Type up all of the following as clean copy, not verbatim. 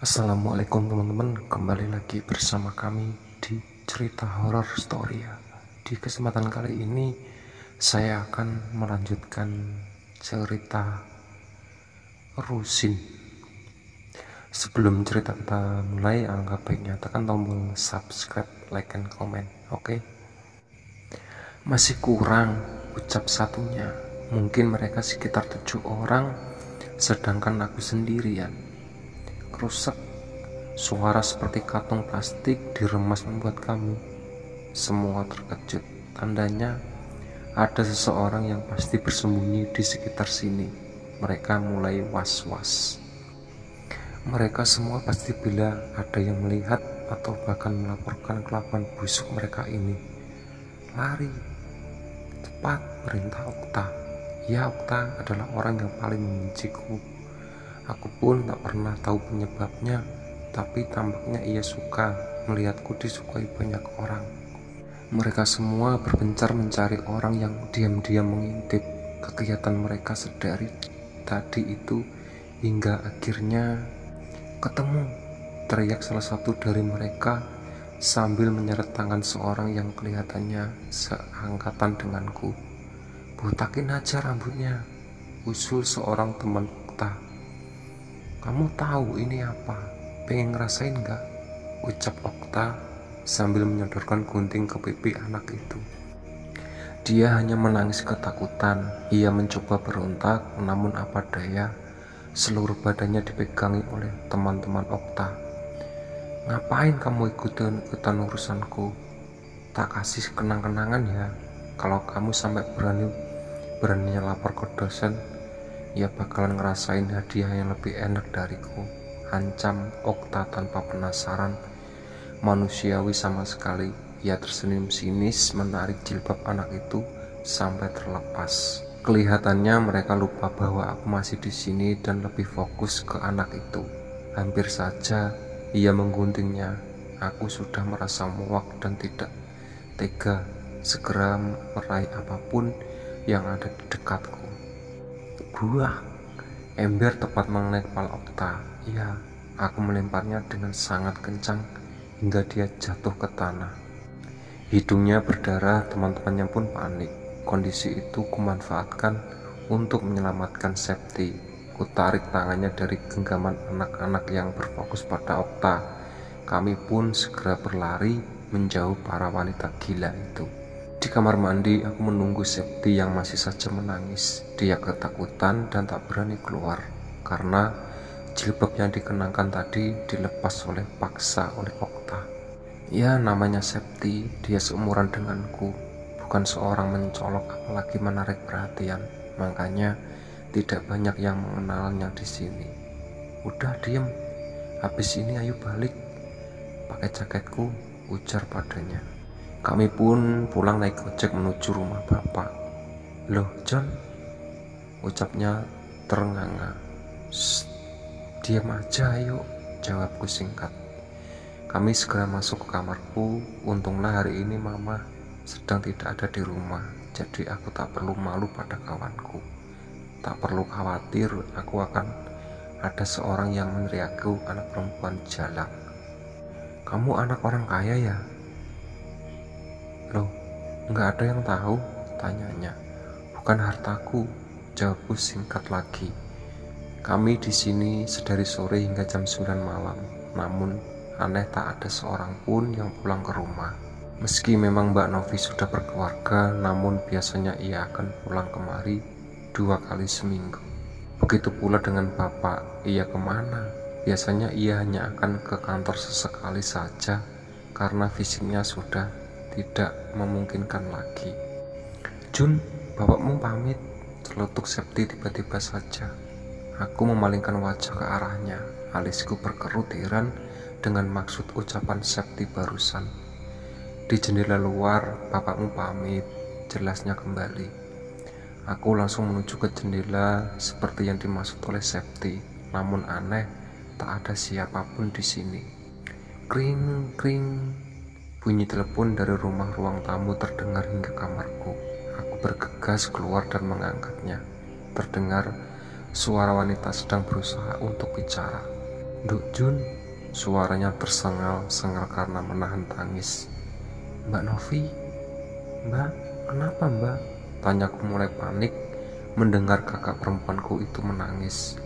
Assalamualaikum teman-teman, kembali lagi bersama kami di cerita horor story ya. Di kesempatan kali ini saya akan melanjutkan cerita Rusin. Sebelum cerita kita mulai, alangkah baiknya tekan tombol subscribe, like, and comment. Oke? Masih kurang ucap satunya. Mungkin mereka sekitar 7 orang, sedangkan aku sendirian. Rusak. Suara seperti kartung plastik diremas membuat kami semua terkejut. Tandanya ada seseorang yang pasti bersembunyi di sekitar sini. Mereka mulai was-was. Mereka semua pasti bila ada yang melihat atau bahkan melaporkan kelakuan busuk mereka ini. Lari, cepat, perintah Okta. Ya, Okta adalah orang yang paling membenciku. Aku pun tak pernah tahu penyebabnya, tapi tampaknya ia suka melihatku disukai banyak orang. Mereka semua berpencar mencari orang yang diam-diam mengintip kegiatan mereka sedari tadi itu, hingga akhirnya ketemu, teriak salah satu dari mereka sambil menyeret tangan seorang yang kelihatannya seangkatan denganku. Botakin aja rambutnya, usul seorang teman Okta. Kamu tahu ini apa? Pengen ngerasain gak? Ucap Okta sambil menyodorkan gunting ke pipi anak itu. Dia hanya menangis ketakutan. Ia mencoba berontak, namun apa daya, seluruh badannya dipegangi oleh teman-teman Okta. Ngapain kamu ikutan urusanku? Tak kasih kenang-kenangan ya. Kalau kamu sampai beraninya lapor ke dosen, ia bakalan ngerasain hadiah yang lebih enak dariku, ancam Okta tanpa penasaran manusiawi sama sekali. Ia tersenyum sinis menarik jilbab anak itu sampai terlepas. Kelihatannya mereka lupa bahwa aku masih di sini dan lebih fokus ke anak itu. Hampir saja ia mengguntingnya. Aku sudah merasa muak dan tidak tega segera meraih apapun yang ada di dekatku. Buah, ember tepat mengenai kepala Okta. Ya, aku melemparnya dengan sangat kencang hingga dia jatuh ke tanah. Hidungnya berdarah, teman-temannya pun panik. Kondisi itu kumanfaatkan untuk menyelamatkan Septi. Kutarik tangannya dari genggaman anak-anak yang berfokus pada Okta. Kami pun segera berlari menjauh para wanita gila itu. Di kamar mandi aku menunggu Septi yang masih saja menangis. Dia ketakutan dan tak berani keluar karena jilbab yang dikenakan tadi dilepas oleh paksa oleh Okta. Ya, namanya Septi, dia seumuran denganku, bukan seorang mencolok apalagi menarik perhatian. Makanya tidak banyak yang mengenalnya di sini. Udah diem, habis ini ayo balik, pakai jaketku, ujar padanya. Kami pun pulang naik ojek menuju rumah bapak. Loh John, ucapnya terenganga. Diam aja ayo, jawabku singkat. Kami segera masuk ke kamarku. Untunglah hari ini mama sedang tidak ada di rumah, jadi aku tak perlu malu pada kawanku. Tak perlu khawatir aku akan ada seorang yang meneriaku anak perempuan jalang. Kamu anak orang kaya ya? Loh, nggak ada yang tahu? Tanyanya. Bukan hartaku, jawabku singkat lagi. Kami di sini sedari sore hingga jam 9 malam. Namun aneh tak ada seorang pun yang pulang ke rumah. Meski memang Mbak Novi sudah berkeluarga, namun biasanya ia akan pulang kemari 2 kali seminggu. Begitu pula dengan bapak. Ia kemana? Biasanya ia hanya akan ke kantor sesekali saja karena fisiknya sudah tidak memungkinkan lagi. Jun, bapakmu pamit, celetuk Septi tiba-tiba saja. Aku memalingkan wajah ke arahnya. Alisku berkerut heran dengan maksud ucapan Septi barusan. Di jendela luar, bapakmu pamit, jelasnya kembali. Aku langsung menuju ke jendela seperti yang dimaksud oleh Septi. Namun aneh, tak ada siapapun di sini. Kring, kring. Bunyi telepon dari rumah ruang tamu terdengar hingga kamarku. Aku bergegas keluar dan mengangkatnya. Terdengar suara wanita sedang berusaha untuk bicara. Nduk Jun, suaranya tersengal-sengal karena menahan tangis. Mbak Novi, Mbak, kenapa Mbak? Tanyaku mulai panik mendengar kakak perempuanku itu menangis.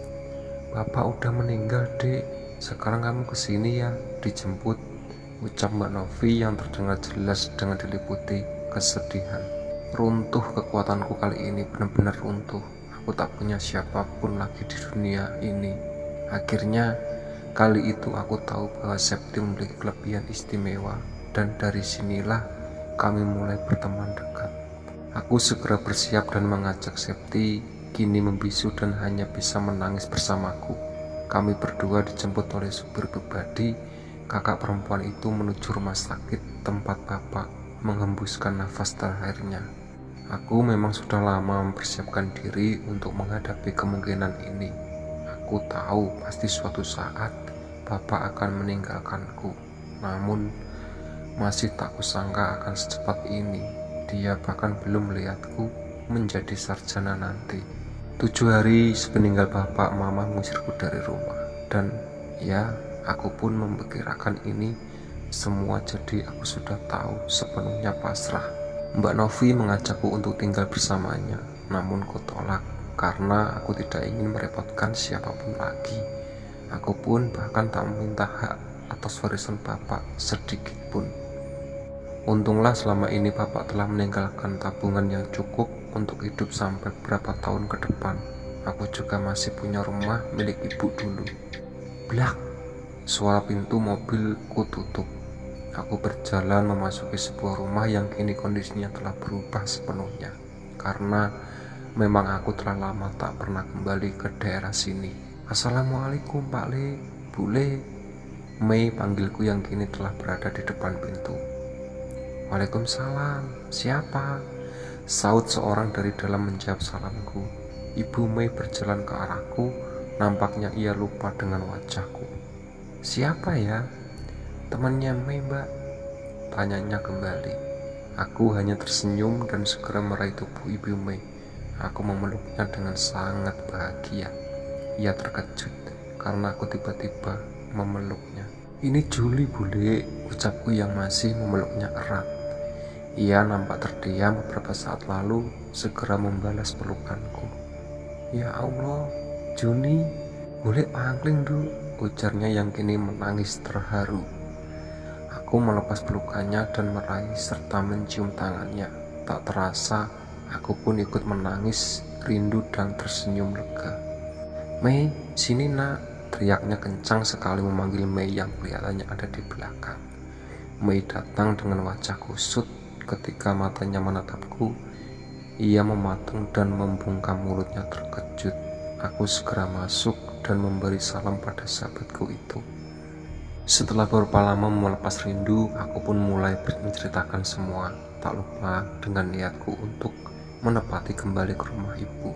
Bapak udah meninggal, Dek. Sekarang kamu kesini ya, dijemput, ucap Mbak Novi yang terdengar jelas dengan diliputi kesedihan. Runtuh kekuatanku kali ini, benar-benar runtuh. Aku tak punya siapapun lagi di dunia ini. Akhirnya, kali itu aku tahu bahwa Septi memiliki kelebihan istimewa, dan dari sinilah kami mulai berteman dekat. Aku segera bersiap dan mengajak Septi, kini membisu dan hanya bisa menangis bersamaku. Kami berdua dijemput oleh supir pribadi kakak perempuan itu menuju rumah sakit tempat bapak menghembuskan nafas terakhirnya. Aku memang sudah lama mempersiapkan diri untuk menghadapi kemungkinan ini. Aku tahu pasti suatu saat bapak akan meninggalkanku. Namun masih tak kusangka akan secepat ini. Dia bahkan belum melihatku menjadi sarjana nanti. 7 hari sepeninggal bapak, mama mengusirku dari rumah. Dan ya, aku pun memperkirakan ini semua, jadi aku sudah tahu sepenuhnya pasrah. Mbak Novi mengajakku untuk tinggal bersamanya, namun ku tolak karena aku tidak ingin merepotkan siapapun lagi. Aku pun bahkan tak meminta hak atas warisan bapak sedikit pun. Untunglah selama ini bapak telah meninggalkan tabungan yang cukup untuk hidup sampai beberapa tahun ke depan. Aku juga masih punya rumah milik ibu dulu. Blak, suara pintu mobilku tutup. Aku berjalan memasuki sebuah rumah yang kini kondisinya telah berubah sepenuhnya. Karena memang aku telah lama tak pernah kembali ke daerah sini. Assalamualaikum Pak Le, Bu Le, Mei panggilku yang kini telah berada di depan pintu. Waalaikumsalam, siapa? Saut seorang dari dalam menjawab salamku. Ibu Mei berjalan ke arahku, nampaknya ia lupa dengan wajahku. Siapa ya? Temannya Mei, Mbak, tanyanya kembali. Aku hanya tersenyum dan segera meraih tubuh Ibu Mei. Aku memeluknya dengan sangat bahagia. Ia terkejut karena aku tiba-tiba memeluknya. Ini Juli, Bule, ucapku yang masih memeluknya erat. Ia nampak terdiam beberapa saat lalu, segera membalas pelukanku. Ya Allah, Juni, boleh pangling du, ujarnya yang kini menangis terharu. Aku melepas pelukannya dan meraih serta mencium tangannya. Tak terasa, aku pun ikut menangis, rindu dan tersenyum lega. Mei, sini nak, teriaknya kencang sekali memanggil Mei yang kelihatannya ada di belakang. Mei datang dengan wajah kusut. Ketika matanya menatapku, ia mematung dan membungkam mulutnya terkejut. Aku segera masuk dan memberi salam pada sahabatku itu. Setelah beberapa lama melepas rindu, aku pun mulai menceritakan semua, tak lupa dengan niatku untuk menepati kembali ke rumah ibu.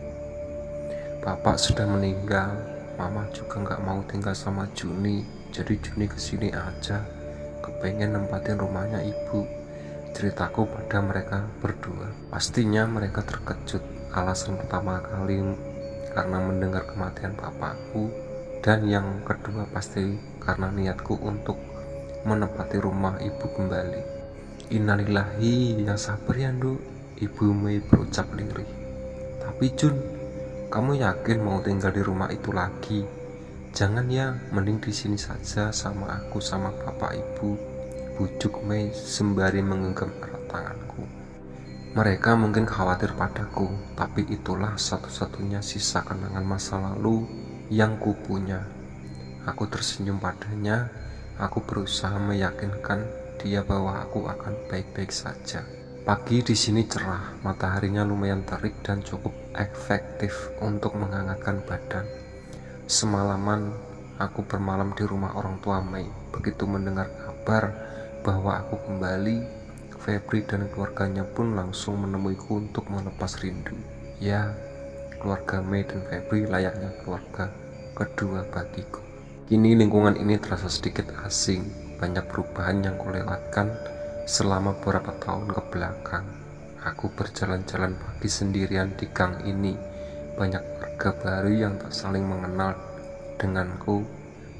Bapak sudah meninggal, mama juga gak mau tinggal sama Juni, jadi Juni kesini aja, kepengen nempatin rumahnya ibu. Ceritaku pada mereka berdua. Pastinya mereka terkejut. Alasan pertama kali karena mendengar kematian bapakku, dan yang kedua pasti karena niatku untuk menempati rumah ibu kembali. Innalillahi, yang sabar ya Nduk, Ibu Mei berucap lirih. Tapi Jun, kamu yakin mau tinggal di rumah itu lagi? Jangan ya, mending di sini saja sama aku sama bapak ibu, bujuk Mei sembari menggenggam erat tanganku. Mereka mungkin khawatir padaku, tapi itulah satu-satunya sisa kenangan masa lalu yang kupunya. Aku tersenyum padanya. Aku berusaha meyakinkan dia bahwa aku akan baik-baik saja. Pagi di sini cerah, mataharinya lumayan terik dan cukup efektif untuk menghangatkan badan. Semalaman aku bermalam di rumah orang tua Mei. Begitu mendengar kabar bahwa aku kembali, Febri dan keluarganya pun langsung menemuiku untuk melepas rindu. Ya, keluarga Mei dan Febri layaknya keluarga kedua bagiku. Kini lingkungan ini terasa sedikit asing, banyak perubahan yang kulewatkan selama beberapa tahun ke belakang. Aku berjalan-jalan pagi sendirian di gang ini, banyak warga baru yang tak saling mengenal denganku.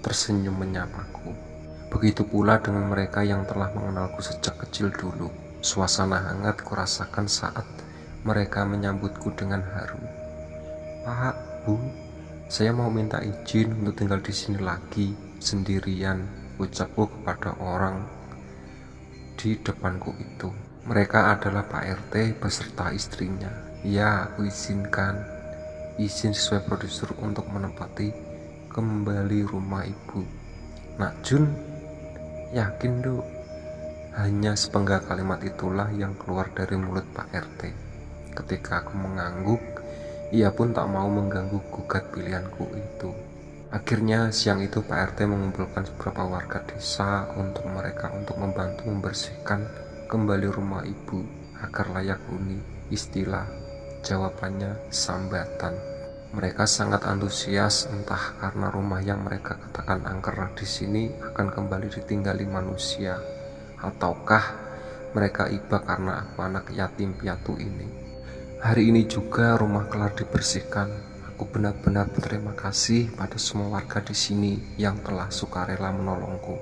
tersenyum menyapaku. Begitu pula dengan mereka yang telah mengenalku sejak kecil dulu. Suasana hangat kurasakan saat mereka menyambutku dengan haru. "Pak, Bu, saya mau minta izin untuk tinggal di sini lagi, sendirian," ucapku kepada orang di depanku itu. Mereka adalah Pak RT beserta istrinya. "Ya, aku izinkan. Izin sesuai prosedur untuk menempati kembali rumah Ibu." "Nak Jun, yakin Duk?" Hanya sepenggal kalimat itulah yang keluar dari mulut Pak RT. Ketika aku mengangguk, ia pun tak mau mengganggu gugat pilihanku itu. Akhirnya siang itu Pak RT mengumpulkan beberapa warga desa untuk membantu membersihkan kembali rumah Ibu agar layak huni. Istilah jawabannya sambatan. Mereka sangat antusias, entah karena rumah yang mereka katakan angker di sini akan kembali ditinggali manusia, ataukah mereka iba karena aku anak yatim piatu ini. Hari ini juga rumah kelar dibersihkan. Aku benar-benar berterima kasih pada semua warga di sini yang telah sukarela menolongku.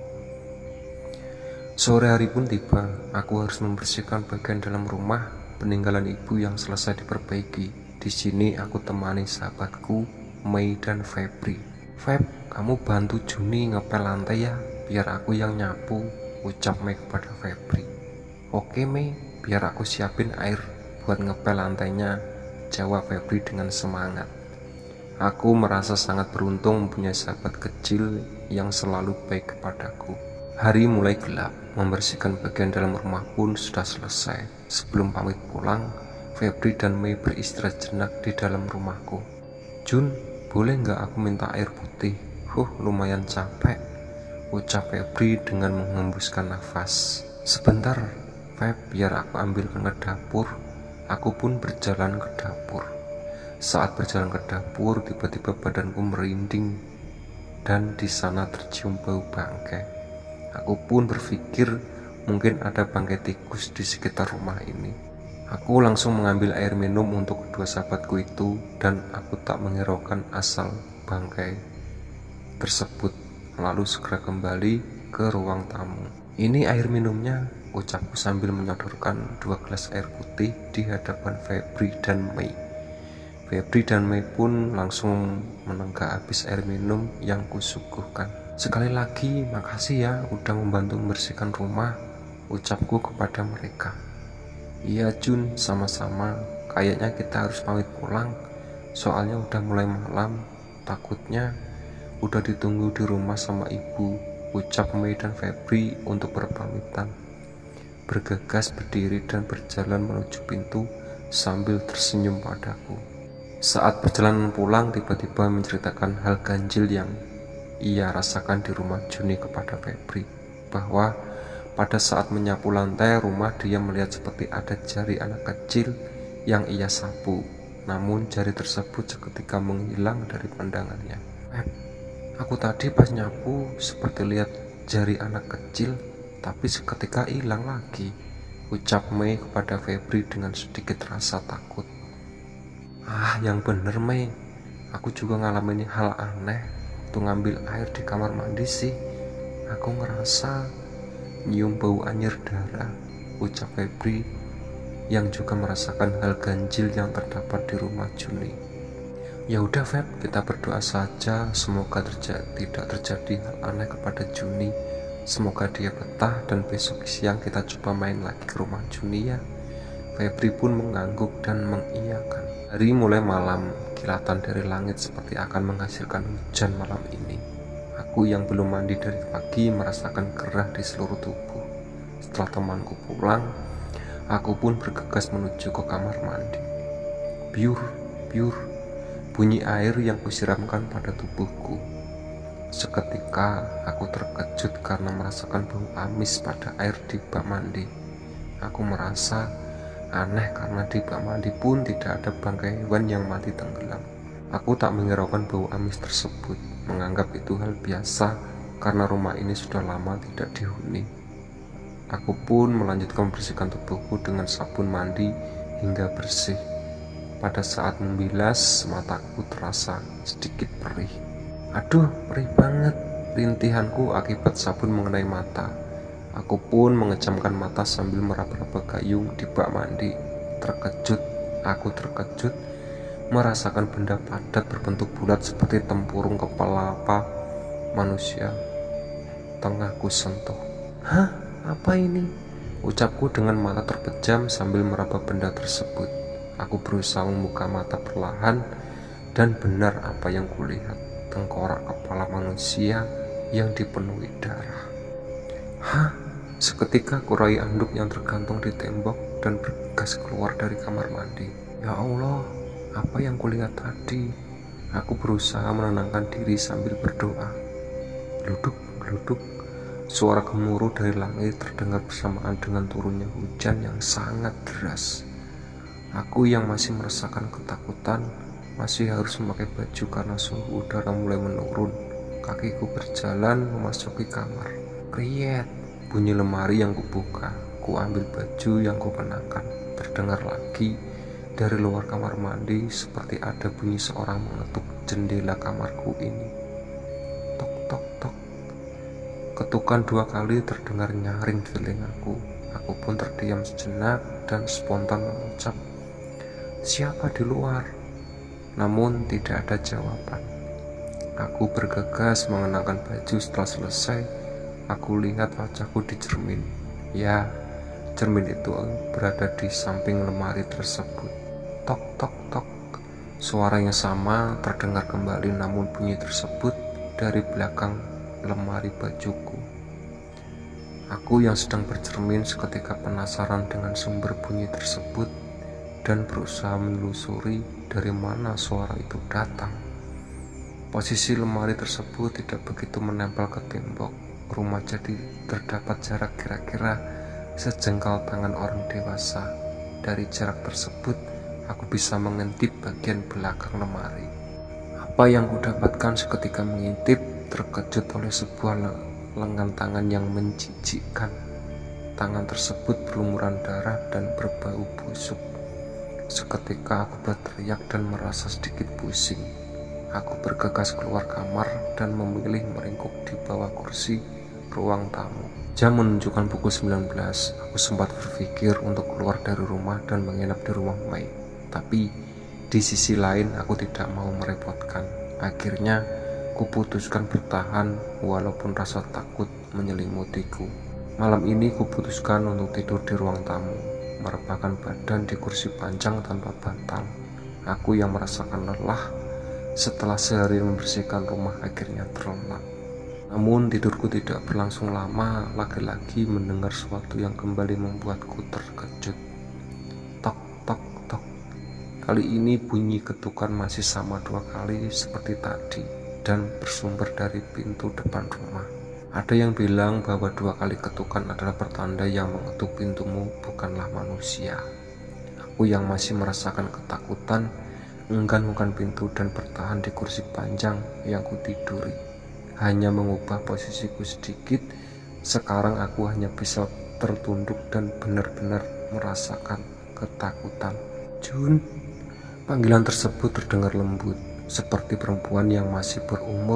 Sore hari pun tiba. Aku harus membersihkan bagian dalam rumah peninggalan ibu yang selesai diperbaiki. Di sini aku temani sahabatku Mei dan Febri. "Feb, kamu bantu Juni ngepel lantai ya, biar aku yang nyapu," ucap Mei kepada Febri. "Oke Mei, biar aku siapin air buat ngepel lantainya," jawab Febri dengan semangat. Aku merasa sangat beruntung mempunyai sahabat kecil yang selalu baik kepadaku. Hari mulai gelap, membersihkan bagian dalam rumah pun sudah selesai. Sebelum pamit pulang, Febri dan Mei beristirahat jenak di dalam rumahku. "Jun, boleh nggak aku minta air putih? Lumayan capek," ucap Febri dengan menghembuskan nafas. "Sebentar, Feb, biar aku ambilkan ke dapur." Aku pun berjalan ke dapur. Saat berjalan ke dapur, tiba-tiba badanku merinding dan di sana tercium bau bangkai. Aku pun berpikir mungkin ada bangkai tikus di sekitar rumah ini. Aku langsung mengambil air minum untuk kedua sahabatku itu dan aku tak menghiraukan asal bangkai tersebut, lalu segera kembali ke ruang tamu. "Ini air minumnya," ucapku sambil menyodorkan 2 gelas air putih di hadapan Febri dan Mei. Febri dan Mei pun langsung menenggak habis air minum yang kusuguhkan. "Sekali lagi makasih ya udah membantu membersihkan rumah," ucapku kepada mereka. "Iya Jun, sama-sama. Kayaknya kita harus pamit pulang, soalnya udah mulai malam. Takutnya udah ditunggu di rumah sama ibu," ucap Mei dan Febri untuk berpamitan. Bergegas berdiri dan berjalan menuju pintu sambil tersenyum padaku. Saat perjalanan pulang, tiba-tiba menceritakan hal ganjil yang ia rasakan di rumah Juni kepada Febri, bahwa pada saat menyapu lantai rumah dia melihat seperti ada jari anak kecil yang ia sapu, namun jari tersebut seketika menghilang dari pandangannya. "Aku tadi pas nyapu seperti lihat jari anak kecil, tapi seketika hilang lagi," ucap Mei kepada Febri dengan sedikit rasa takut. Yang bener Mei, aku juga ngalamin hal aneh waktu ngambil air di kamar mandi sih. Aku ngerasa nyium bau anyir darah," ucap Febri yang juga merasakan hal ganjil yang terdapat di rumah Juni. "Ya udah Feb, kita berdoa saja semoga tidak terjadi hal aneh kepada Juni. Semoga dia betah dan besok siang kita coba main lagi ke rumah Juni ya." Febri pun mengangguk dan mengiyakan. Hari mulai malam, kilatan dari langit seperti akan menghasilkan hujan malam ini. Aku yang belum mandi dari pagi merasakan gerah di seluruh tubuh. Setelah temanku pulang, aku pun bergegas menuju ke kamar mandi. Biur, biur, bunyi air yang kusiramkan pada tubuhku. Seketika aku terkejut karena merasakan bau amis pada air di bak mandi. Aku merasa aneh karena di bak mandi pun tidak ada bangkai hewan yang mati tenggelam. Aku tak menghiraukan bau amis tersebut, menganggap itu hal biasa karena rumah ini sudah lama tidak dihuni. Aku pun melanjutkan membersihkan tubuhku dengan sabun mandi hingga bersih. Pada saat membilas, mataku terasa sedikit perih. "Aduh, perih banget," Rintihanku akibat sabun mengenai mata. Aku pun mengejamkan mata sambil meraba-raba gayung di bak mandi. Aku terkejut merasakan benda padat berbentuk bulat seperti tempurung kepala manusia tengah ku sentuh. "Hah? Apa ini?" ucapku dengan mata terpejam sambil meraba benda tersebut. Aku berusaha membuka mata perlahan dan benar apa yang kulihat, tengkorak kepala manusia yang dipenuhi darah. "Hah?" Seketika aku raih anduk yang tergantung di tembok dan bergegas keluar dari kamar mandi. Ya Allah, apa yang kulihat tadi? Aku berusaha menenangkan diri sambil berdoa. Gluduk, gluduk. Suara gemuruh dari langit terdengar bersamaan dengan turunnya hujan yang sangat deras. Aku yang masih merasakan ketakutan masih harus memakai baju karena suhu udara mulai menurun. Kakiku berjalan memasuki kamar. Kriet, bunyi lemari yang kubuka. Ku ambil baju yang kukenakan. Terdengar lagi dari luar kamar mandi seperti ada bunyi seorang mengetuk jendela kamarku ini. Tok tok tok. Ketukan 2 kali terdengar nyaring di telingaku. Aku pun terdiam sejenak dan spontan mengucap, "Siapa di luar?" Namun tidak ada jawaban. Aku bergegas mengenakan baju. Setelah selesai, aku lihat wajahku di cermin. Ya, cermin itu berada di samping lemari tersebut. Tok tok tok. Suara yang sama terdengar kembali, namun bunyi tersebut dari belakang lemari bajuku. Aku yang sedang bercermin seketika penasaran dengan sumber bunyi tersebut dan berusaha menelusuri dari mana suara itu datang. Posisi lemari tersebut tidak begitu menempel ke tembok rumah, jadi terdapat jarak kira-kira sejengkal tangan orang dewasa. Dari jarak tersebut, aku bisa mengintip bagian belakang lemari. Apa yang kudapatkan seketika mengintip, terkejut oleh sebuah lengan tangan yang menjijikkan. Tangan tersebut berlumuran darah dan berbau busuk. Seketika aku berteriak dan merasa sedikit pusing. Aku bergegas keluar kamar dan memilih meringkuk di bawah kursi ruang tamu. Jam menunjukkan pukul 19. Aku sempat berpikir untuk keluar dari rumah dan menginap di rumah Mei. Tapi di sisi lain aku tidak mau merepotkan. Akhirnya kuputuskan bertahan walaupun rasa takut menyelimutiku. Malam ini kuputuskan untuk tidur di ruang tamu, merebahkan badan di kursi panjang tanpa bantal. Aku yang merasakan lelah setelah sehari membersihkan rumah akhirnya terlelap. Namun tidurku tidak berlangsung lama. Lagi-lagi mendengar sesuatu yang kembali membuatku terkejut. Tok tok tok. Kali ini bunyi ketukan masih sama 2 kali seperti tadi dan bersumber dari pintu depan rumah. Ada yang bilang bahwa 2 kali ketukan adalah pertanda yang mengetuk pintumu bukanlah manusia. Aku yang masih merasakan ketakutan enggan bukan pintu dan bertahan di kursi panjang yang kutiduri. Hanya mengubah posisiku sedikit, sekarang aku hanya bisa tertunduk dan benar-benar merasakan ketakutan. "Jun." Panggilan tersebut terdengar lembut, seperti perempuan yang masih berumur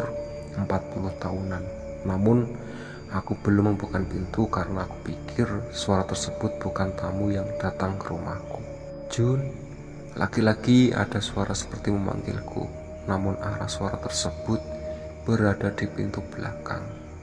40 tahunan. Namun, aku belum membuka pintu karena aku pikir suara tersebut bukan tamu yang datang ke rumahku. "Jun." Lagi-lagi ada suara seperti memanggilku, namun arah suara tersebut berada di pintu belakang.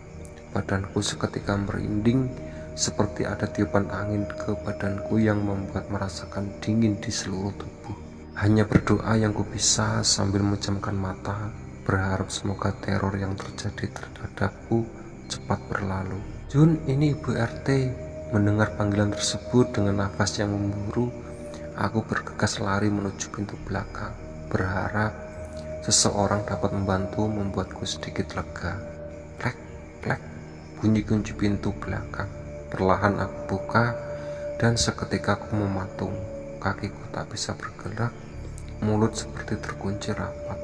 Badanku seketika merinding seperti ada tiupan angin ke badanku yang membuat merasakan dingin di seluruh tubuh. Hanya berdoa yang ku bisa sambil memejamkan mata, berharap semoga teror yang terjadi terhadapku cepat berlalu. "Jun, ini Ibu RT." Mendengar panggilan tersebut dengan nafas yang memburu, aku bergegas lari menuju pintu belakang, berharap seseorang dapat membantu membuatku sedikit lega. Klek, klek, bunyi kunci pintu belakang. Perlahan aku buka dan seketika aku mematung. Kakiku tak bisa bergerak, mulut seperti terkunci rapat.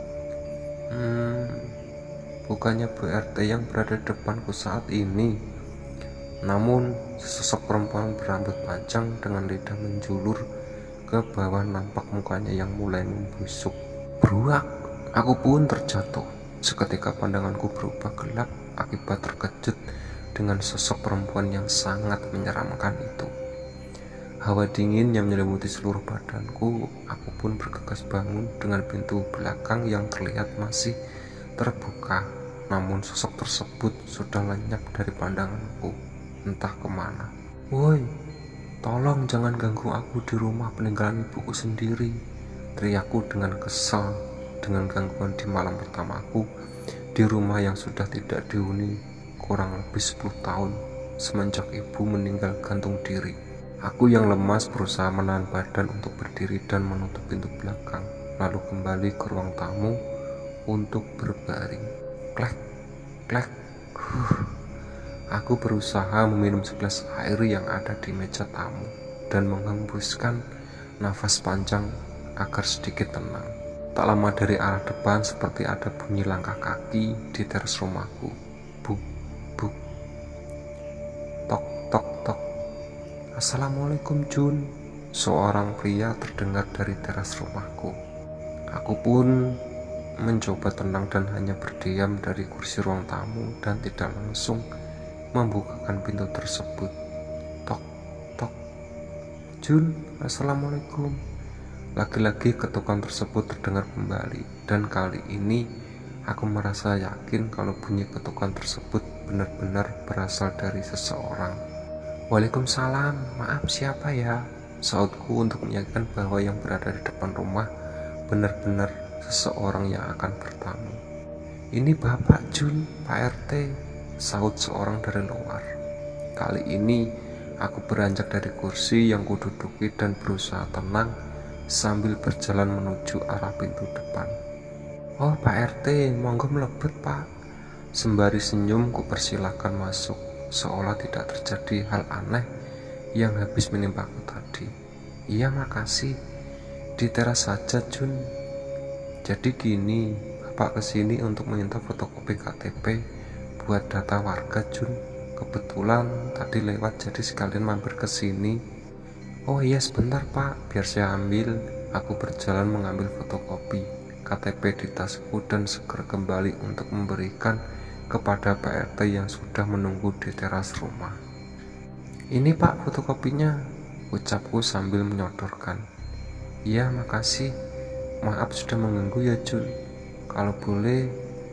Bukannya Bu RT yang berada di depanku saat ini. Namun sesosok perempuan berambut panjang dengan lidah menjulur ke bawah, nampak mukanya yang mulai membusuk. Beruak. Aku pun terjatuh. Seketika pandanganku berubah gelap akibat terkejut dengan sosok perempuan yang sangat menyeramkan itu. Hawa dingin yang menyelimuti seluruh badanku. Aku pun bergegas bangun dengan pintu belakang yang terlihat masih terbuka. Namun sosok tersebut sudah lenyap dari pandanganku, entah kemana. "Woi, tolong jangan ganggu aku di rumah peninggalan ibuku sendiri," teriakku dengan kesal dengan gangguan di malam pertamaku di rumah yang sudah tidak dihuni kurang lebih 10 tahun semenjak ibu meninggal gantung diri. Aku yang lemas berusaha menahan badan untuk berdiri dan menutup pintu belakang, lalu kembali ke ruang tamu untuk berbaring. Klek, klek. Aku berusaha meminum segelas air yang ada di meja tamu dan menghembuskan nafas panjang agar sedikit tenang. Tak lama dari arah depan seperti ada bunyi langkah kaki di teras rumahku. Buk, buk, tok, tok, tok. "Assalamualaikum Jun," seorang pria terdengar dari teras rumahku. Aku pun mencoba tenang dan hanya berdiam dari kursi ruang tamu dan tidak langsung membukakan pintu tersebut. Tok, tok. "Jun, assalamualaikum." Lagi-lagi ketukan tersebut terdengar kembali, dan kali ini aku merasa yakin kalau bunyi ketukan tersebut benar-benar berasal dari seseorang. "Waalaikumsalam, maaf siapa ya?" sautku untuk meyakinkan bahwa yang berada di depan rumah benar-benar seseorang yang akan bertamu. "Ini Bapak Jun, Pak RT," saut seorang dari luar. Kali ini aku beranjak dari kursi yang kududuki dan berusaha tenang sambil berjalan menuju arah pintu depan. "Oh Pak RT, monggo mlebet Pak." Sembari senyum ku persilahkan masuk, seolah tidak terjadi hal aneh yang habis menimpaku tadi. "Iya makasih, di teras saja Jun. Jadi gini, Bapak kesini untuk meminta fotokopi KTP buat data warga Jun. Kebetulan tadi lewat jadi sekalian mampir ke sini." "Oh iya sebentar Pak, biar saya ambil." Aku berjalan mengambil fotokopi KTP di tasku dan segera kembali untuk memberikan kepada Pak RT yang sudah menunggu di teras rumah. "Ini Pak fotokopinya," ucapku sambil menyodorkan. "Iya makasih, maaf sudah mengganggu ya Jun. Kalau boleh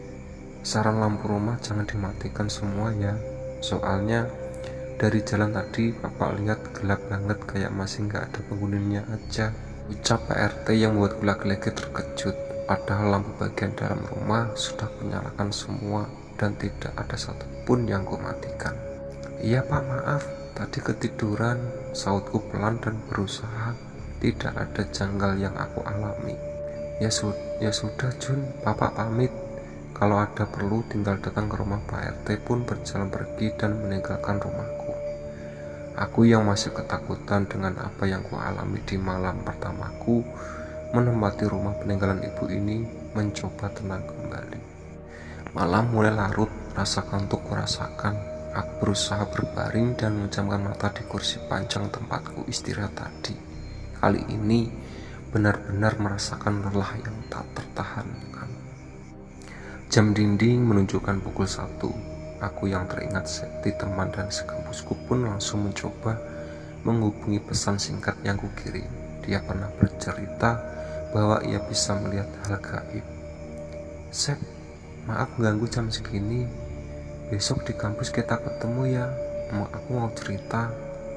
saran lampu rumah jangan dimatikan semua ya. Soalnya dari jalan tadi Bapak lihat gelap banget kayak masih nggak ada penghuninya aja," ucap Pak RT yang membuatku lagi-lagi terkejut. Padahal lampu bagian dalam rumah sudah kunyalakan semua dan tidak ada satupun yang kumatikan. "Iya Pak maaf, tadi ketiduran," sautku pelan dan berusaha tidak ada janggal yang aku alami. Ya sudah Jun, Bapak pamit. Kalau ada perlu tinggal datang ke rumah." Pak RT pun berjalan pergi dan meninggalkan rumahku. Aku yang masih ketakutan dengan apa yang kualami di malam pertamaku menempati rumah peninggalan ibu ini mencoba tenang kembali. Malam mulai larut, rasa kantuk kurasakan. Aku berusaha berbaring dan menjamkan mata di kursi panjang tempatku istirahat tadi. Kali ini benar-benar merasakan lelah yang tak tertahankan. Jam dinding menunjukkan pukul 1. Aku yang teringat Septi teman dan sekampusku pun langsung mencoba menghubungi pesan singkat yang kukirim. Dia pernah bercerita bahwa ia bisa melihat hal gaib. "Sep, maaf ganggu jam segini. Besok di kampus kita ketemu ya. Aku mau cerita."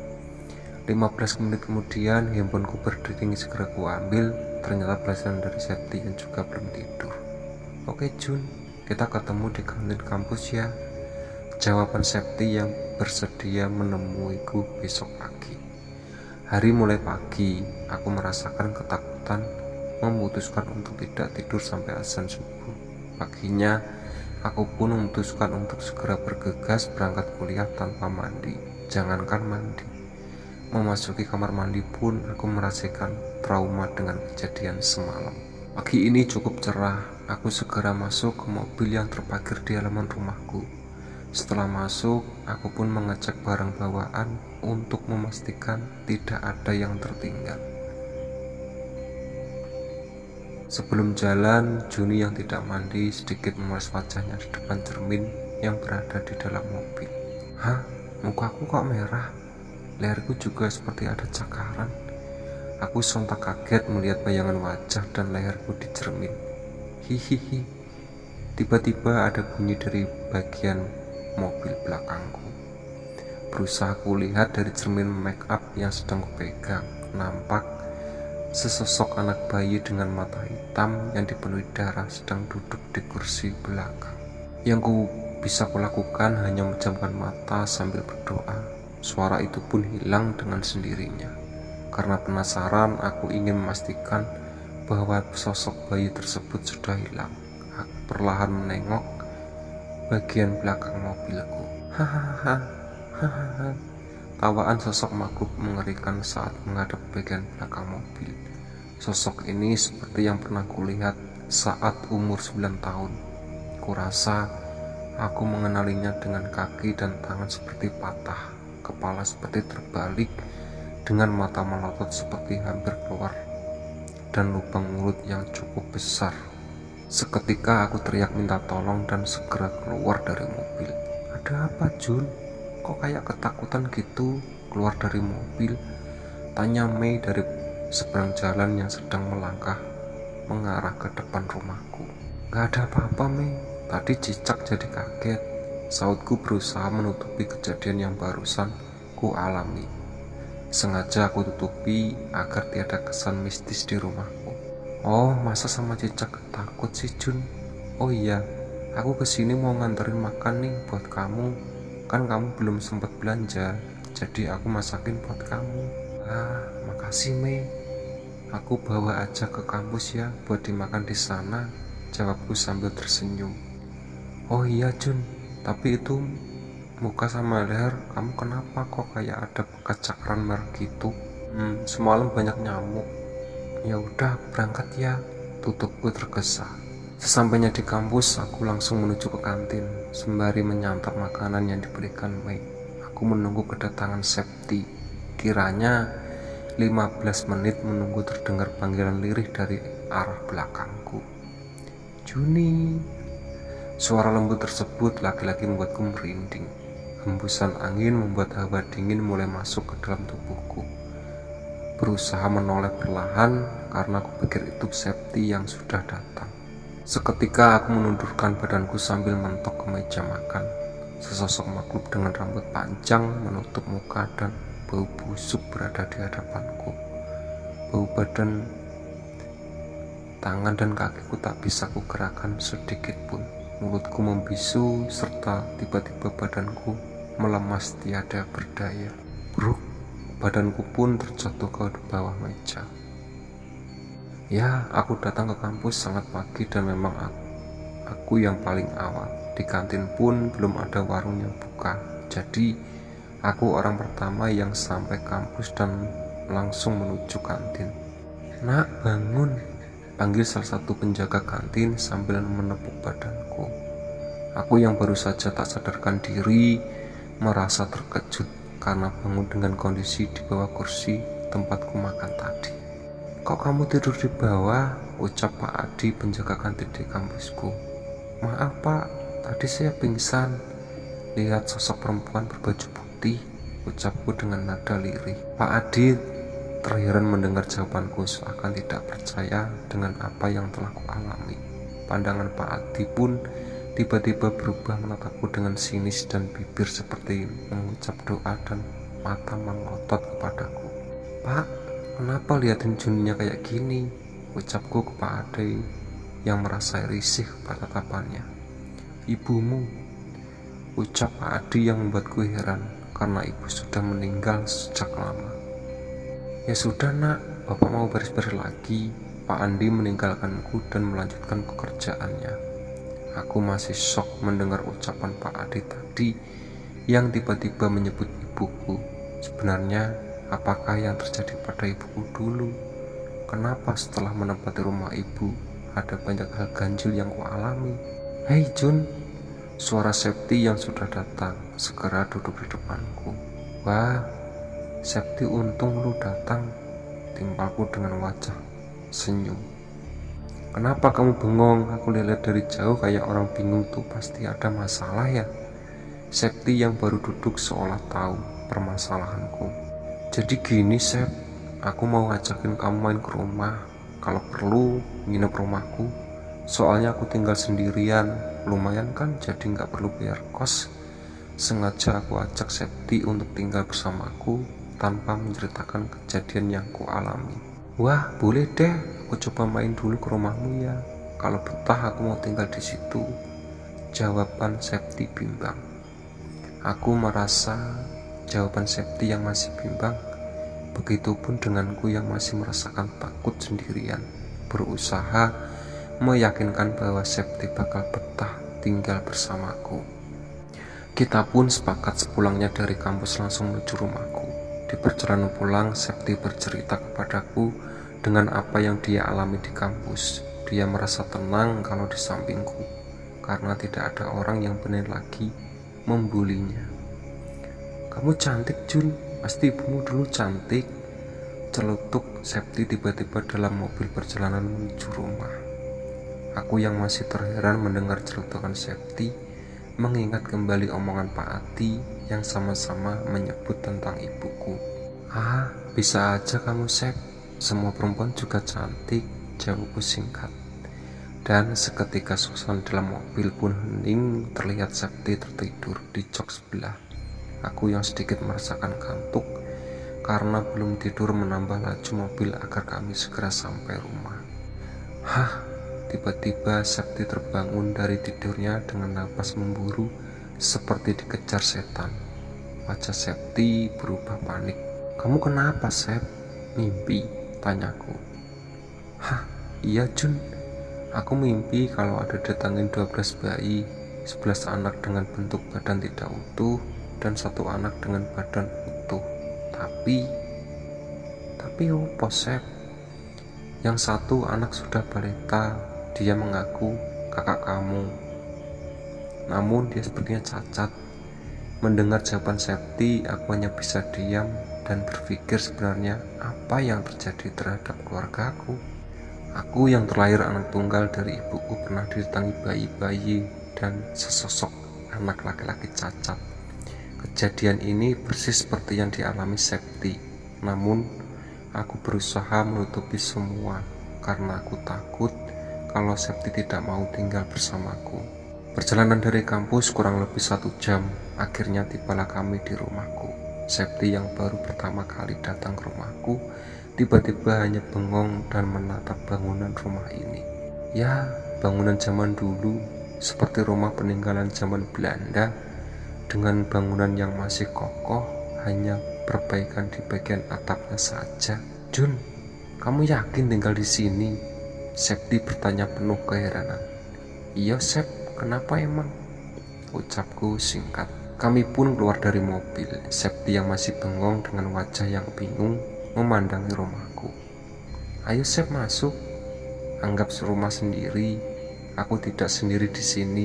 15 menit kemudian handphoneku berdering, segera kuambil. Ternyata belasan dari Septi yang juga belum tidur. "Oke Jun, kita ketemu di kantin kampus ya," jawaban Septi yang bersedia menemuiku besok pagi. Hari mulai pagi, aku merasakan ketakutan, memutuskan untuk tidak tidur sampai azan subuh. Paginya, aku pun memutuskan untuk segera bergegas berangkat kuliah tanpa mandi. Jangankan mandi, memasuki kamar mandi pun aku merasakan trauma dengan kejadian semalam. Pagi ini cukup cerah, aku segera masuk ke mobil yang terparkir di halaman rumahku. Setelah masuk, aku pun mengecek barang bawaan untuk memastikan tidak ada yang tertinggal. Sebelum jalan, Juni yang tidak mandi sedikit memeras wajahnya di depan cermin yang berada di dalam mobil. Hah? Mukaku kok merah? Leherku juga seperti ada cakaran. Aku sontak kaget melihat bayangan wajah dan leherku di cermin. Hihihi. Tiba-tiba ada bunyi dari bagian mobil belakangku. Berusaha kulihat dari cermin make up yang sedang kupegang. Nampak sesosok anak bayi dengan mata hitam yang dipenuhi darah sedang duduk di kursi belakang. Yang bisa kulakukan hanya memejamkan mata sambil berdoa. Suara itu pun hilang dengan sendirinya. Karena penasaran, aku ingin memastikan bahwa sosok bayi tersebut sudah hilang. Aku perlahan menengok bagian belakang mobilku. Hahaha, hahaha. Tawaan sosok makhluk mengerikan saat menghadap bagian belakang mobil. Sosok ini seperti yang pernah kulihat saat umur 9 tahun. Kurasa aku mengenalinya dengan kaki dan tangan seperti patah, kepala seperti terbalik, dengan mata melotot seperti hampir keluar, dan lubang mulut yang cukup besar. Seketika aku teriak minta tolong dan segera keluar dari mobil. Ada apa, Jun? Kok kayak ketakutan gitu keluar dari mobil? Tanya Mei dari seberang jalan yang sedang melangkah mengarah ke depan rumahku. Gak ada apa-apa, Mei. Tadi cicak jadi kaget. Sautku berusaha menutupi kejadian yang barusan ku alami. Sengaja aku tutupi agar tiada kesan mistis di rumahku. Oh, masa sama cicak takut sih, Jun? Oh iya, aku kesini mau nganterin makan nih buat kamu. Kan kamu belum sempat belanja, jadi aku masakin buat kamu. Ah, makasih Mei. Aku bawa aja ke kampus ya buat dimakan di sana, jawabku sambil tersenyum. Oh iya Jun, tapi itu muka sama leher kamu kenapa kok kayak ada bekas cakaran merah gitu? Semalam banyak nyamuk. Ya udah, aku berangkat ya, tutupku tergesa. Sesampainya di kampus, aku langsung menuju ke kantin sembari menyantap makanan yang diberikan Mei. Aku menunggu kedatangan Septi. Kiranya 15 menit menunggu terdengar panggilan lirih dari arah belakangku. Juni. Suara lembut tersebut lagi-lagi membuatku merinding. Hembusan angin membuat hawa dingin mulai masuk ke dalam tubuhku. Berusaha menoleh perlahan karena aku pikir itu Septi yang sudah datang. Seketika aku menundurkan badanku sambil mentok ke meja makan. Sesosok makhluk dengan rambut panjang menutup muka dan bau busuk berada di hadapanku. Bau badan, tangan dan kakiku tak bisa kugerakkan sedikit pun. Mulutku membisu serta tiba-tiba badanku melemas tiada berdaya. Bruk, badanku pun terjatuh ke bawah meja. Ya, aku datang ke kampus sangat pagi dan memang aku yang paling awal. Di kantin pun belum ada warung yang buka. Jadi, aku orang pertama yang sampai kampus dan langsung menuju kantin. Nak, bangun, panggil salah satu penjaga kantin sambil menepuk badanku. Aku yang baru saja tak sadarkan diri merasa terkejut karena bangun dengan kondisi di bawah kursi tempatku makan tadi. Kok kamu tidur di bawah? Ucap Pak Adi, penjaga kantin di kampusku. Maaf Pak, tadi saya pingsan. Lihat sosok perempuan berbaju putih, ucapku dengan nada lirih. Pak Adi terheran mendengar jawabanku seakan tidak percaya dengan apa yang telah kualami. Pandangan Pak Adi pun tiba-tiba berubah menatapku dengan sinis dan bibir seperti mengucap doa dan mata melotot kepadaku. Pak, kenapa liatin Juninya kayak gini? Ucapku ke Pak Ade yang merasa risih pada tatapannya. Ibumu, ucap Pak Ade yang membuatku heran karena ibu sudah meninggal sejak lama. Ya sudah nak, bapak mau beres-beres lagi. Pak Andi meninggalkanku dan melanjutkan pekerjaannya. Aku masih shock mendengar ucapan Pak Ade tadi yang tiba-tiba menyebut ibuku. Sebenarnya apakah yang terjadi pada ibuku dulu? Kenapa setelah menempati rumah ibu ada banyak hal ganjil yang kualami? Hei Jun, suara Septi yang sudah datang segera duduk di depanku. Wah, Septi, untung lu datang, timpalku dengan wajah senyum. Kenapa kamu bengong? Aku lihat dari jauh kayak orang bingung tuh pasti ada masalah ya. Septi yang baru duduk seolah tahu permasalahanku. Jadi gini Sep, aku mau ngajakin kamu main ke rumah. Kalau perlu nginep rumahku. Soalnya aku tinggal sendirian, lumayan kan jadi nggak perlu bayar kos. Sengaja aku ajak Septi untuk tinggal bersamaku tanpa menceritakan kejadian yang ku alami. Wah, boleh deh, aku coba main dulu ke rumahmu ya. Kalau betah aku mau tinggal di situ. Jawaban Septi bimbang. Aku merasa jawaban Septi yang masih bimbang. Begitupun denganku yang masih merasakan takut sendirian. Berusaha meyakinkan bahwa Septi bakal betah tinggal bersamaku. Kita pun sepakat sepulangnya dari kampus langsung menuju rumahku. Di perjalanan pulang, Septi bercerita kepadaku dengan apa yang dia alami di kampus. Dia merasa tenang kalau di sampingku, karena tidak ada orang yang benar lagi membulinya. Kamu cantik Jun, pasti ibumu dulu cantik, celutuk Septi tiba-tiba dalam mobil perjalanan menuju rumah. Aku yang masih terheran mendengar celutukan Septi, mengingat kembali omongan Pak Adi yang sama-sama menyebut tentang ibuku. Ah, bisa aja kamu Sep, semua perempuan juga cantik, jawabku singkat. Dan seketika suasana dalam mobil pun hening, terlihat Septi tertidur di jok sebelah. Aku yang sedikit merasakan kantuk karena belum tidur menambah laju mobil agar kami segera sampai rumah. Hah, tiba-tiba Septi terbangun dari tidurnya dengan napas memburu seperti dikejar setan. Wajah Septi berubah panik. Kamu kenapa Sep? Mimpi? Tanyaku. Hah, iya Jun, aku mimpi kalau ada datangin 12 bayi, 11 anak dengan bentuk badan tidak utuh dan 1 anak dengan badan utuh. Tapi opo Sep? Yang 1 anak sudah balita, dia mengaku kakak kamu. Namun dia sepertinya cacat. Mendengar jawaban Septi, aku hanya bisa diam dan berpikir sebenarnya apa yang terjadi terhadap keluargaku. Aku yang terlahir anak tunggal dari ibuku pernah didatangi bayi-bayi dan sesosok anak laki-laki cacat. Kejadian ini persis seperti yang dialami Septi. Namun aku berusaha menutupi semua karena aku takut kalau Septi tidak mau tinggal bersamaku. Perjalanan dari kampus kurang lebih 1 jam. Akhirnya tibalah kami di rumahku. Septi yang baru pertama kali datang ke rumahku tiba-tiba hanya bengong dan menatap bangunan rumah ini. Ya, bangunan zaman dulu, seperti rumah peninggalan zaman Belanda, dengan bangunan yang masih kokoh, hanya perbaikan di bagian atapnya saja. Jun, kamu yakin tinggal di sini? Septi bertanya penuh keheranan. Iya Sep, kenapa emang? Ucapku singkat. Kami pun keluar dari mobil. Septi yang masih bengong dengan wajah yang bingung memandangi rumahku. Ayo Sep masuk. Anggap rumah sendiri. Aku tidak sendiri di sini.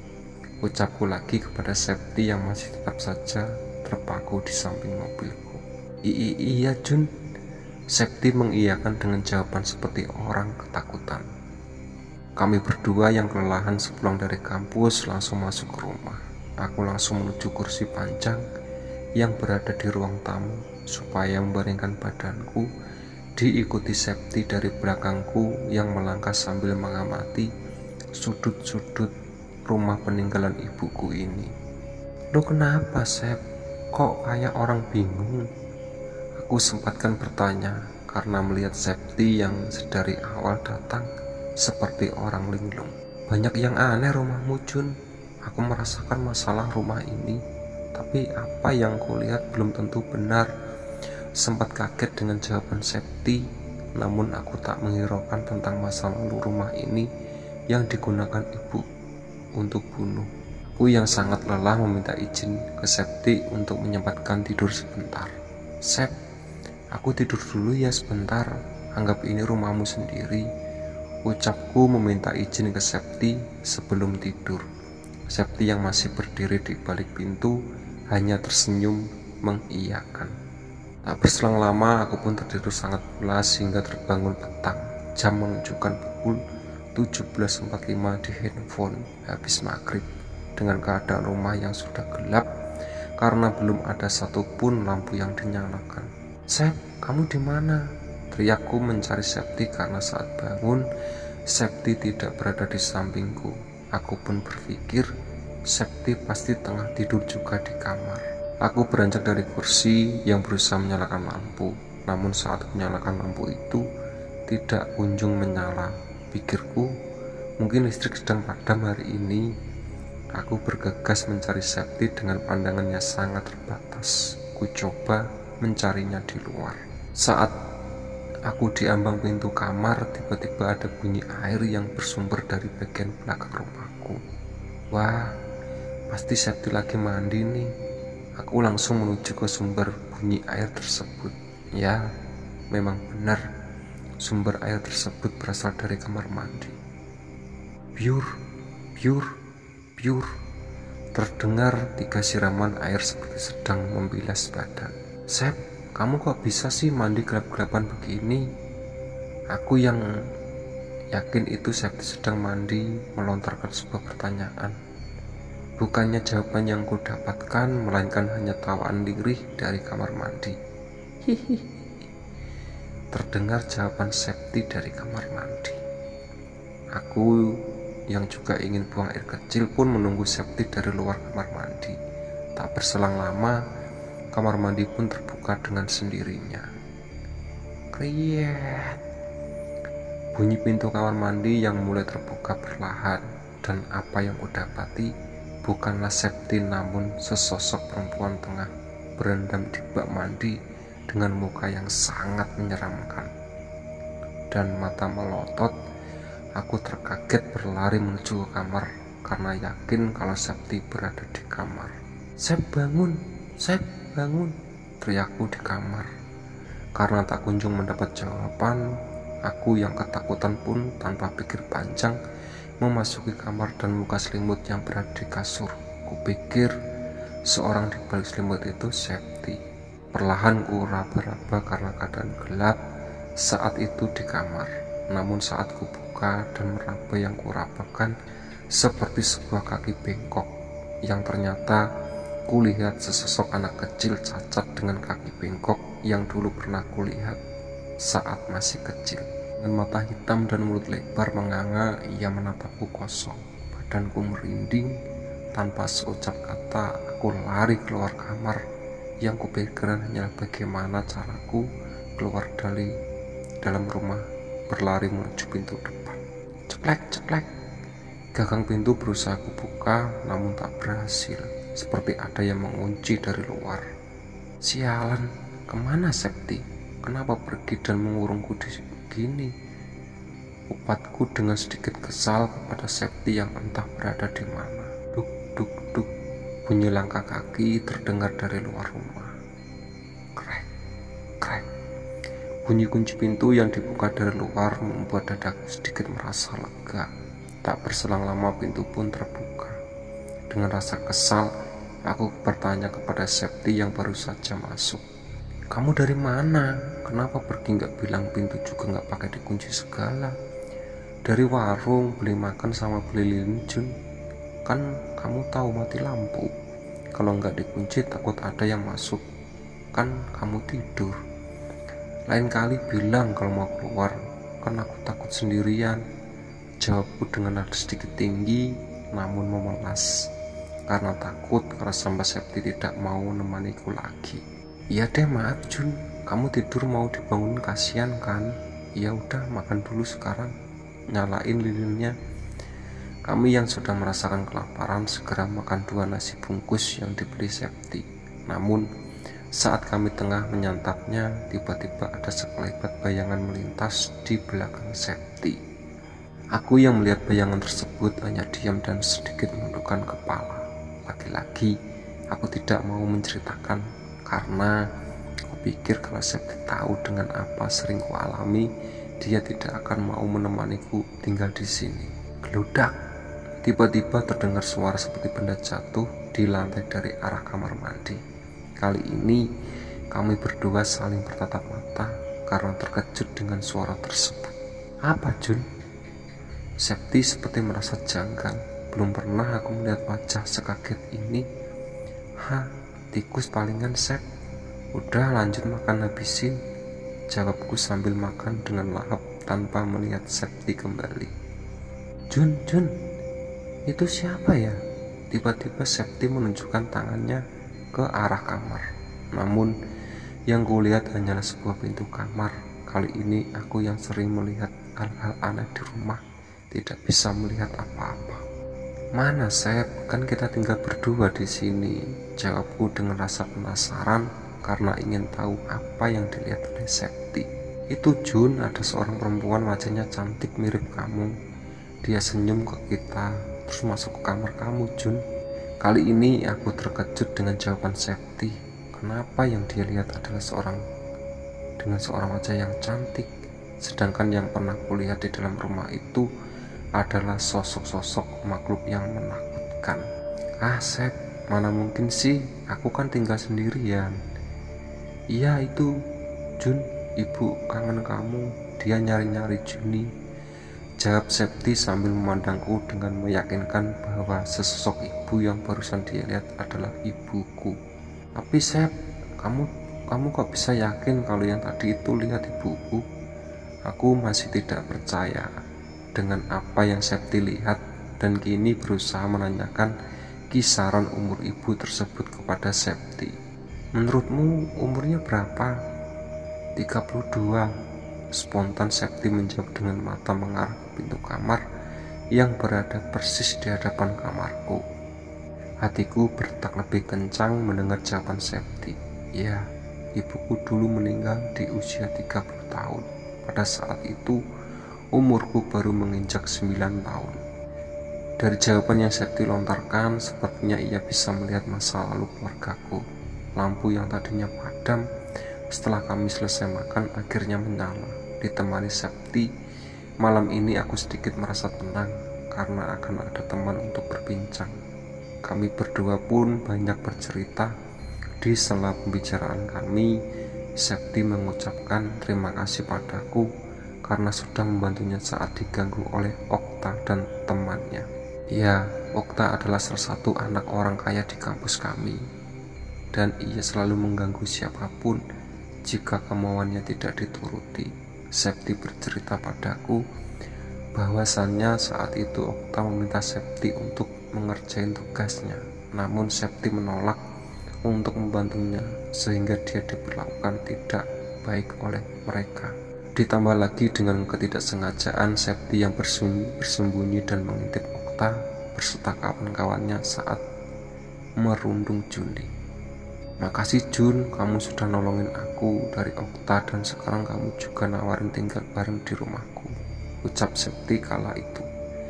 Ucapku lagi kepada Septi yang masih tetap saja terpaku di samping mobilku. Iya Jun. Septi mengiyakan dengan jawaban seperti orang ketakutan. Kami berdua yang kelelahan sepulang dari kampus langsung masuk ke rumah. Aku langsung menuju kursi panjang yang berada di ruang tamu supaya membaringkan badanku, diikuti Septi dari belakangku yang melangkah sambil mengamati sudut-sudut rumah peninggalan ibuku ini. Lo kenapa Sep? Kok kayak orang bingung? Aku sempatkan bertanya karena melihat Septi yang sedari awal datang seperti orang linglung. Banyak yang aneh rumahmu Jun. Aku merasakan masalah rumah ini, tapi apa yang kulihat belum tentu benar. Sempat kaget dengan jawaban Septi, namun aku tak menghiraukan tentang masa lalu rumah ini yang digunakan ibu untuk bunuh. Aku yang sangat lelah meminta izin ke Septi untuk menyempatkan tidur sebentar. Sep, aku tidur dulu ya sebentar, anggap ini rumahmu sendiri. Ucapku meminta izin ke Septi sebelum tidur. Septi yang masih berdiri di balik pintu hanya tersenyum mengiyakan. Tak berselang lama aku pun tertidur sangat pulas hingga terbangun petang. Jam menunjukkan pukul 17.45 di handphone habis maghrib dengan keadaan rumah yang sudah gelap karena belum ada satupun lampu yang dinyalakan. "Sep, kamu di mana?" teriakku mencari Septi karena saat bangun Septi tidak berada di sampingku. Aku pun berpikir Septi pasti tengah tidur juga di kamar. Aku beranjak dari kursi yang berusaha menyalakan lampu. Namun saat menyalakan lampu itu tidak kunjung menyala. Pikirku, mungkin listrik sedang padam hari ini. Aku bergegas mencari Septi dengan pandangannya sangat terbatas. Ku coba mencarinya di luar. Saat aku di ambang pintu kamar, tiba-tiba ada bunyi air yang bersumber dari bagian belakang rumahku. Wah, pasti Septi lagi mandi nih. Aku langsung menuju ke sumber bunyi air tersebut. Ya, memang benar. Sumber air tersebut berasal dari kamar mandi. Biur, biur, biur. Terdengar 3 siraman air seperti sedang membilas badan. "Sep, kamu kok bisa sih mandi gelap-gelapan begini?" Aku yang yakin itu Septi sedang mandi melontarkan sebuah pertanyaan. Bukannya jawaban yang ku dapatkan, melainkan hanya tawaan lirih dari kamar mandi. "Hihihi," terdengar jawaban Septi dari kamar mandi. Aku yang juga ingin buang air kecil pun menunggu Septi dari luar kamar mandi. Tak berselang lama, kamar mandi pun terbuka dengan sendirinya. Kriet. Bunyi pintu kamar mandi yang mulai terbuka perlahan, dan apa yang kudapati bukanlah Septi namun sesosok perempuan tengah berendam di bak mandi dengan muka yang sangat menyeramkan dan mata melotot. Aku terkaget berlari menuju ke kamar karena yakin kalau Septi berada di kamar. "Sep, bangun! Sep, bangun!" teriakku di kamar. Karena tak kunjung mendapat jawaban, aku yang ketakutan pun tanpa pikir panjang memasuki kamar dan buka selimut yang berada di kasur. Kupikir seorang di balik selimut itu Septi. Perlahan ku raba-raba karena keadaan gelap saat itu di kamar. Namun saat ku buka dan meraba yang kurapakan seperti sebuah kaki bengkok, yang ternyata kulihat sesosok anak kecil cacat dengan kaki bengkok yang dulu pernah kulihat saat masih kecil. Dengan mata hitam dan mulut lebar menganga, ia menatapku kosong. Badanku merinding. Tanpa seucap kata, aku lari keluar kamar. Yang kupikirkan hanyalah bagaimana caraku keluar dari dalam rumah, berlari menuju pintu depan. Ceklek, ceklek. Gagang pintu berusaha kubuka, namun tak berhasil. Seperti ada yang mengunci dari luar. Sialan, kemana Septi? Kenapa pergi dan mengurungku di gini? Upatku dengan sedikit kesal kepada Septi yang entah berada di mana. Duk, duk, duk. Bunyi langkah kaki terdengar dari luar rumah. Krek, krek. Bunyi kunci pintu yang dibuka dari luar membuat dadaku sedikit merasa lega. Tak berselang lama pintu pun terbuka. Dengan rasa kesal, aku bertanya kepada Septi yang baru saja masuk. "Kamu dari mana? Kenapa pergi nggak bilang pintu juga nggak pakai dikunci segala?" "Dari warung, beli makan sama beli lilin Jun. Kan kamu tahu mati lampu. Kalau nggak dikunci takut ada yang masuk. Kan kamu tidur. Lain kali bilang kalau mau keluar, kan aku takut sendirian," jawabku dengan nada sedikit tinggi namun memelas karena takut kalau sampai Septi tidak mau menemaniku lagi. "Iya deh, maaf Jun, kamu tidur mau dibangun kasihan kan? Ya udah, makan dulu sekarang, nyalain lilinnya." Kami yang sudah merasakan kelaparan segera makan 2 nasi bungkus yang dibeli Septi. Namun saat kami tengah menyantapnya, tiba-tiba ada sekelebat bayangan melintas di belakang Septi. Aku yang melihat bayangan tersebut hanya diam dan sedikit menundukkan kepala. Lagi-lagi aku tidak mau menceritakan karena aku pikir kalau Septi tahu dengan apa sering kualami, dia tidak akan mau menemaniku tinggal di sini. Geludak. Tiba-tiba terdengar suara seperti benda jatuh di lantai dari arah kamar mandi. Kali ini kami berdua saling bertatap mata karena terkejut dengan suara tersebut. "Apa Jun?" Septi seperti merasa janggal. Belum pernah aku melihat wajah sekaget ini. Tikus palingan, Sep. Udah, lanjut makan, habisin, jawabku sambil makan dengan lahap tanpa melihat Septi kembali. Jun, itu siapa ya? Tiba-tiba Septi menunjukkan tangannya ke arah kamar. Namun yang kulihat hanyalah sebuah pintu kamar. Kali ini aku yang sering melihat hal-hal aneh di rumah tidak bisa melihat apa-apa. Mana, Sep? Kan kita tinggal berdua di sini, jawabku dengan rasa penasaran karena ingin tahu apa yang dilihat oleh Septi. Itu Jun, ada seorang perempuan wajahnya cantik mirip kamu. Dia senyum ke kita terus masuk ke kamar kamu, Jun. Kali ini aku terkejut dengan jawaban Septi. Kenapa yang dia lihat adalah seorang wajah yang cantik, sedangkan yang pernah kulihat di dalam rumah itu adalah sosok-sosok makhluk yang menakutkan. Sep, mana mungkin sih, aku kan tinggal sendirian. Iya itu Jun, ibu kangen kamu, dia nyari-nyari Juni, jawab Septi sambil memandangku dengan meyakinkan bahwa sesosok ibu yang barusan dia lihat adalah ibuku. Tapi Sep, kamu kok bisa yakin kalau yang tadi itu lihat ibuku? Aku masih tidak percaya dengan apa yang Septi lihat dan kini berusaha menanyakan kisaran umur ibu tersebut kepada Septi. Menurutmu umurnya berapa? 32, spontan Septi menjawab dengan mata mengarah ke pintu kamar yang berada persis di hadapan kamarku. Hatiku berdetak lebih kencang mendengar jawaban Septi. Ya, ibuku dulu meninggal di usia 30 tahun. Pada saat itu umurku baru menginjak 9 tahun. Dari jawaban yang Septi lontarkan, sepertinya ia bisa melihat masa lalu keluargaku. Lampu yang tadinya padam setelah kami selesai makan akhirnya menyala. Ditemani Septi, malam ini aku sedikit merasa tenang karena akan ada teman untuk berbincang. Kami berdua pun banyak bercerita. Di sela pembicaraan kami, Septi mengucapkan terima kasih padaku karena sudah membantunya saat diganggu oleh Okta dan temannya. Ya, Okta adalah salah satu anak orang kaya di kampus kami, dan ia selalu mengganggu siapapun jika kemauannya tidak dituruti. Septi bercerita padaku bahwasannya saat itu Okta meminta Septi untuk mengerjain tugasnya, namun Septi menolak untuk membantunya sehingga dia diperlakukan tidak baik oleh mereka. Ditambah lagi dengan ketidaksengajaan Septi yang bersembunyi dan mengintip Okta berserta kawan-kawannya saat merundung Juni. Makasih Jun, kamu sudah nolongin aku dari Okta dan sekarang kamu juga nawarin tinggal bareng di rumahku, ucap Septi kala itu.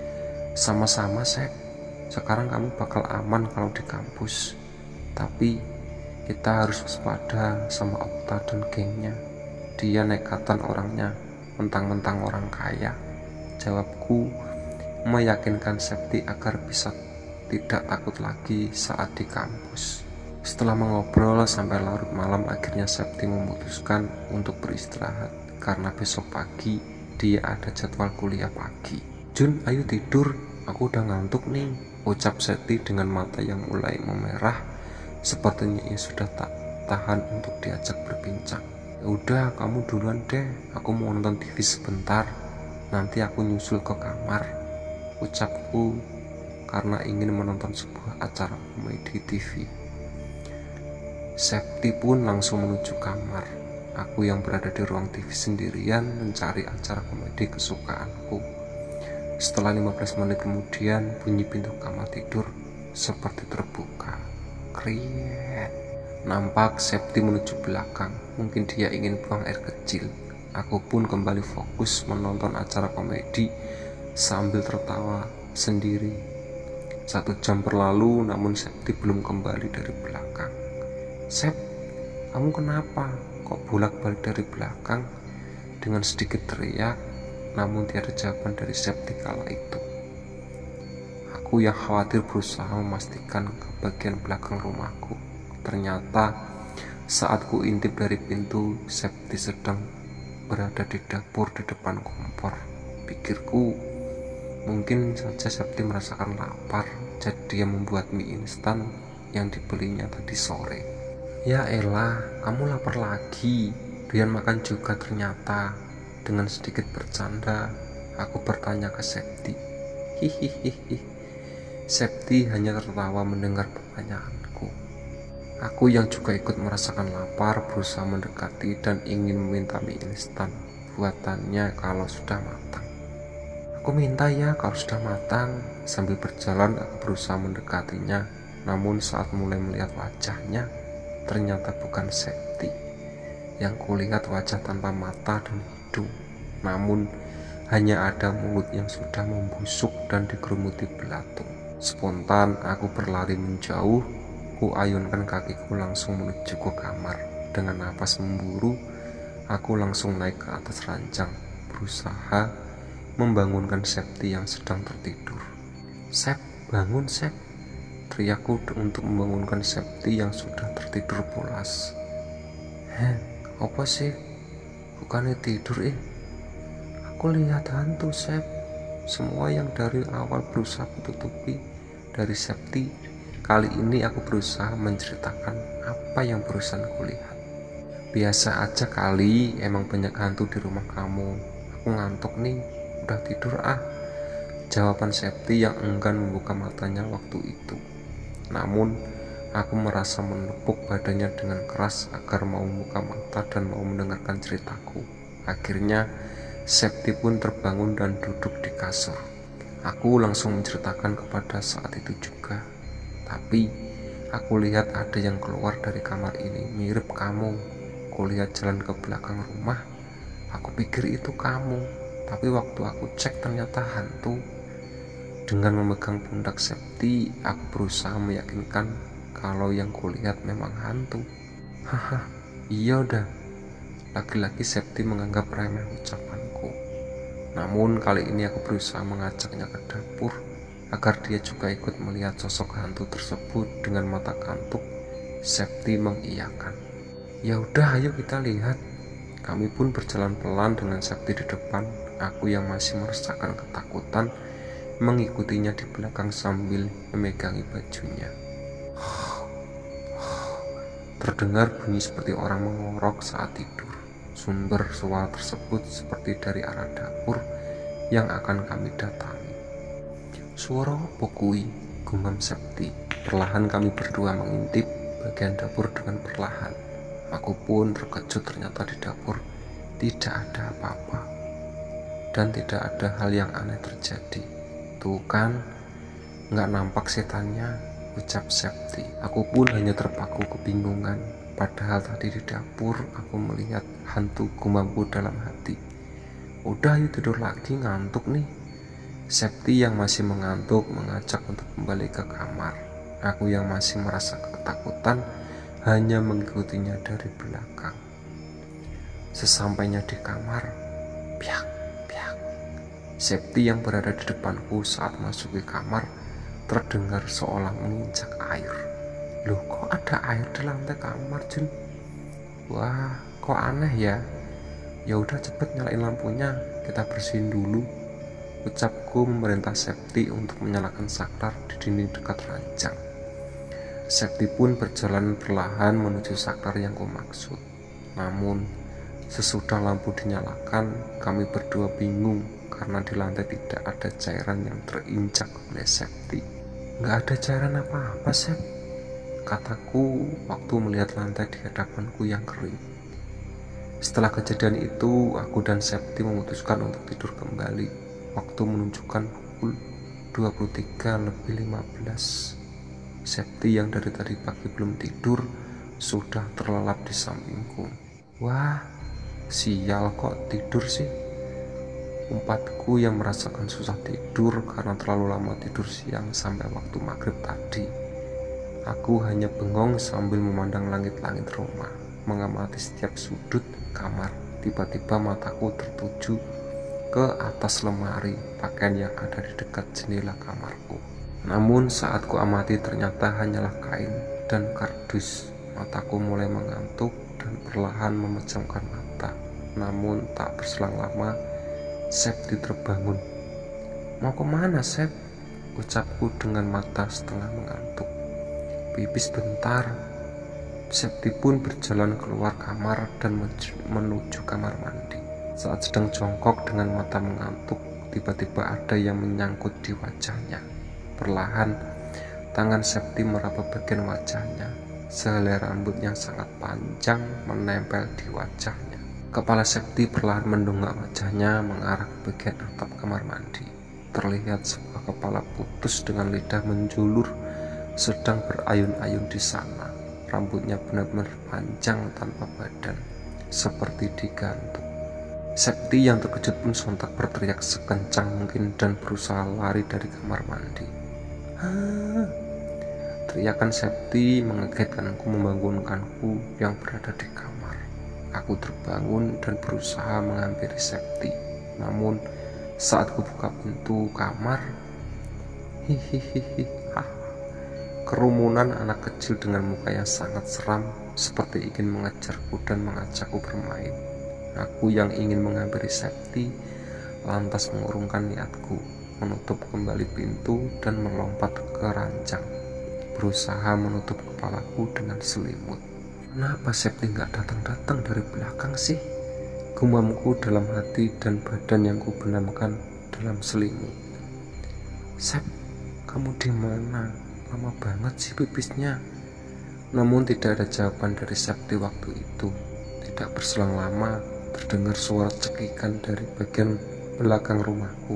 Sama-sama Sep, sekarang kamu bakal aman kalau di kampus. Tapi kita harus waspada sama Okta dan gengnya. Dia nekatan orangnya, mentang-mentang orang kaya, jawabku meyakinkan Septi agar bisa tidak takut lagi saat di kampus. Setelah mengobrol sampai larut malam, akhirnya Septi memutuskan untuk beristirahat karena besok pagi dia ada jadwal kuliah pagi. Jun, ayo tidur, aku udah ngantuk nih, ucap Septi dengan mata yang mulai memerah. Sepertinya ia sudah tak tahan untuk diajak berbincang. Ya udah, kamu duluan deh, aku mau nonton TV sebentar, nanti aku nyusul ke kamar, ucapku karena ingin menonton sebuah acara komedi TV. Septi pun langsung menuju kamar. Aku yang berada di ruang TV sendirian mencari acara komedi kesukaanku. Setelah 15 menit kemudian, bunyi pintu kamar tidur seperti terbuka. Kriet. Nampak Septi menuju belakang. Mungkin dia ingin buang air kecil. Aku pun kembali fokus menonton acara komedi sambil tertawa sendiri. 1 jam berlalu, namun Septi belum kembali dari belakang. Sep, kamu kenapa? Kok bolak-balik dari belakang? Dengan sedikit teriak, namun tiada jawaban dari Septi kala itu. Aku yang khawatir berusaha memastikan ke bagian belakang rumahku. Ternyata saat ku intip dari pintu, Septi sedang berada di dapur di depan kompor. Pikirku, Mungkin saja Septi merasakan lapar, jadi dia membuat mie instan yang dibelinya tadi sore. Ya elah, kamu lapar lagi. Doyan makan juga ternyata. Dengan sedikit bercanda, aku bertanya ke Septi. Hihihihi. Septi hanya tertawa mendengar pertanyaanku. Aku yang juga ikut merasakan lapar berusaha mendekati dan ingin meminta mie instan buatannya kalau sudah matang. Aku minta ya kalau sudah matang. Sambil berjalan aku berusaha mendekatinya. Namun saat mulai melihat wajahnya, ternyata bukan Septi. Yang kulihat wajah tanpa mata dan hidung, namun hanya ada mulut yang sudah membusuk dan digerumuti belatung. Spontan aku berlari menjauh. Ku ayunkan kakiku langsung menuju ke kamar. Dengan napas memburu, aku langsung naik ke atas ranjang, berusaha membangunkan Septi yang sedang tertidur. Sep, bangun Sep, teriakku untuk membangunkan Septi yang sudah tertidur pulas. Apa sih? Bukannya tidur Aku lihat hantu Sep. Semua yang dari awal berusaha kututupi dari Septi, kali ini aku berusaha menceritakan apa yang barusan kulihat. Biasa aja kali, emang banyak hantu di rumah kamu. Aku ngantuk nih, udah tidur jawaban Septi yang enggan membuka matanya waktu itu. Namun aku merasa menepuk badannya dengan keras agar mau membuka mata dan mau mendengarkan ceritaku. Akhirnya Septi pun terbangun dan duduk di kasur. Aku langsung menceritakan kepada saat itu juga. Tapi aku lihat ada yang keluar dari kamar ini mirip kamu. Kulihat jalan ke belakang rumah. Aku pikir itu kamu, tapi waktu aku cek ternyata hantu. Dengan memegang pundak Septi, aku berusaha meyakinkan kalau yang kulihat memang hantu. Haha, iya udah. Lagi-lagi Septi menganggap remeh ucapanku. Namun kali ini aku berusaha mengajaknya ke dapur agar dia juga ikut melihat sosok hantu tersebut. Dengan mata kantuk, Septi mengiyakan. Ya udah, ayo kita lihat. Kami pun berjalan pelan dengan Septi di depan. Aku yang masih merasakan ketakutan mengikutinya di belakang sambil memegangi bajunya. Terdengar bunyi seperti orang mengorok saat tidur. Sumber suara tersebut seperti dari arah dapur yang akan kami datangi. Suara apa kuwi? Gumam Septi. Perlahan kami berdua mengintip bagian dapur dengan perlahan. Aku pun terkejut, ternyata di dapur tidak ada apa-apa dan tidak ada hal yang aneh terjadi. Tuh kan, nggak nampak setannya, ucap Septi. Aku pun hanya terpaku kebingungan. Padahal tadi di dapur aku melihat hantu, gumamku dalam hati. Udah yuk tidur lagi, ngantuk nih. Septi yang masih mengantuk mengajak untuk kembali ke kamar. Aku yang masih merasa ketakutan hanya mengikutinya dari belakang. Sesampainya di kamar, piak, piak. Septi yang berada di depanku saat masuk ke kamar terdengar seolah menginjak air. Loh, kok ada air di lantai kamar, Jun? Wah, kok aneh ya? Ya udah cepet nyalain lampunya, kita bersihin dulu. Ucapku memerintah Septi untuk menyalakan saklar di dinding dekat ranjang. Septi pun berjalan perlahan menuju saklar yang kumaksud. Namun, sesudah lampu dinyalakan, kami berdua bingung karena di lantai tidak ada cairan yang terinjak oleh Septi. Nggak ada cairan apa-apa, Sep, kataku waktu melihat lantai di hadapanku yang kering. Setelah kejadian itu, aku dan Septi memutuskan untuk tidur kembali. Waktu menunjukkan pukul 23:15. Septi yang dari tadi pagi belum tidur sudah terlelap di sampingku. Wah, sial, kok tidur sih? Umpatku yang merasakan susah tidur karena terlalu lama tidur siang sampai waktu maghrib tadi. Aku hanya bengong sambil memandang langit-langit rumah, mengamati setiap sudut kamar. Tiba-tiba mataku tertuju ke atas lemari pakaian yang ada di dekat jendela kamarku. Namun saat ku amati ternyata hanyalah kain dan kardus. Mataku mulai mengantuk dan perlahan memejamkan mata. Namun tak berselang lama, Septi terbangun. Mau kemana, Sep? Ucapku dengan mata setengah mengantuk. Pipis bentar. Septi pun berjalan keluar kamar dan menuju kamar mandi. Saat sedang jongkok dengan mata mengantuk, tiba-tiba ada yang menyangkut di wajahnya. Perlahan, tangan Septi meraba bagian wajahnya. Sehelai rambut yang sangat panjang menempel di wajahnya. Kepala Septi perlahan mendongak wajahnya mengarah ke bagian atap kamar mandi. Terlihat sebuah kepala putus dengan lidah menjulur sedang berayun-ayun di sana. Rambutnya benar-benar panjang tanpa badan, seperti digantung. Septi yang terkejut pun sontak berteriak sekencang mungkin dan berusaha lari dari kamar mandi. Teriakan Septi mengagetkanku, membangunkanku yang berada di kamar. Aku terbangun dan berusaha menghampiri Septi. Namun saat kubuka pintu kamar, kerumunan anak kecil dengan muka yang sangat seram seperti ingin mengejarku dan mengajakku bermain. Aku yang ingin menghampiri Septi lantas mengurungkan niatku, menutup kembali pintu dan melompat ke ranjang, berusaha menutup kepalaku dengan selimut. Kenapa Septi nggak datang-datang dari belakang sih? Gumamku dalam hati dan badan yang kubenamkan dalam selimut. Sep, kamu di mana? Lama banget sih pipisnya. Namun tidak ada jawaban dari Septi waktu itu. Tidak berselang lama, terdengar suara cekikan dari bagian belakang rumahku.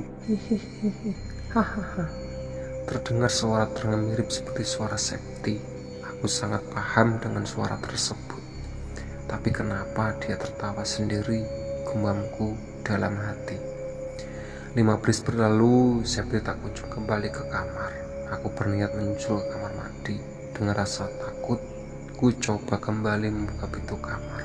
Terdengar suara terengan mirip seperti suara Septi. Aku sangat paham dengan suara tersebut. Tapi kenapa dia tertawa sendiri? Gumamku dalam hati. 5 menit berlalu, Septi tak kunjung kembali ke kamar. Aku berniat menyusul ke kamar mandi. Dengan rasa takut, ku coba kembali membuka pintu kamar.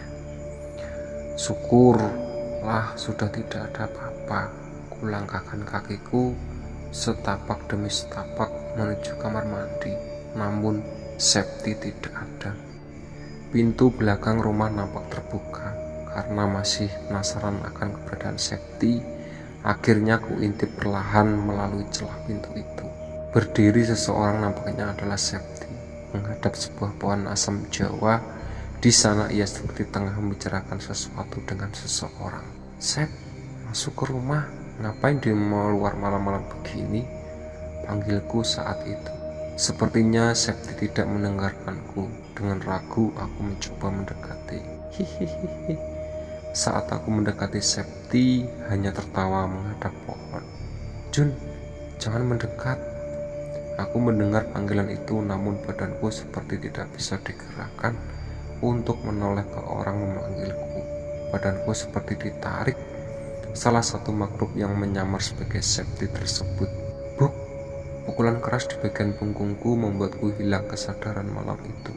Syukurlah sudah tidak ada apa-apa. Kulangkahkan kakiku setapak demi setapak menuju kamar mandi. Namun Septi tidak ada. Pintu belakang rumah nampak terbuka. Karena masih penasaran akan keberadaan Septi, akhirnya ku intip perlahan melalui celah pintu itu. Berdiri seseorang, nampaknya adalah Septi, menghadap sebuah pohon asam Jawa. Di sana ia seperti tengah membicarakan sesuatu dengan seseorang. Sep, masuk ke rumah. Ngapain dia mau luar malam-malam begini? Panggilku saat itu. Sepertinya Septi tidak mendengarkanku. Dengan ragu aku mencoba mendekati. Hihihi. Saat aku mendekati Septi, hanya tertawa menghadap pohon. Jun, jangan mendekat. Aku mendengar panggilan itu, namun badanku seperti tidak bisa digerakkan untuk menoleh ke orang memanggilku. Badanku seperti ditarik salah satu makhluk yang menyamar sebagai Septi tersebut. Buk! Pukulan keras di bagian punggungku membuatku hilang kesadaran malam itu.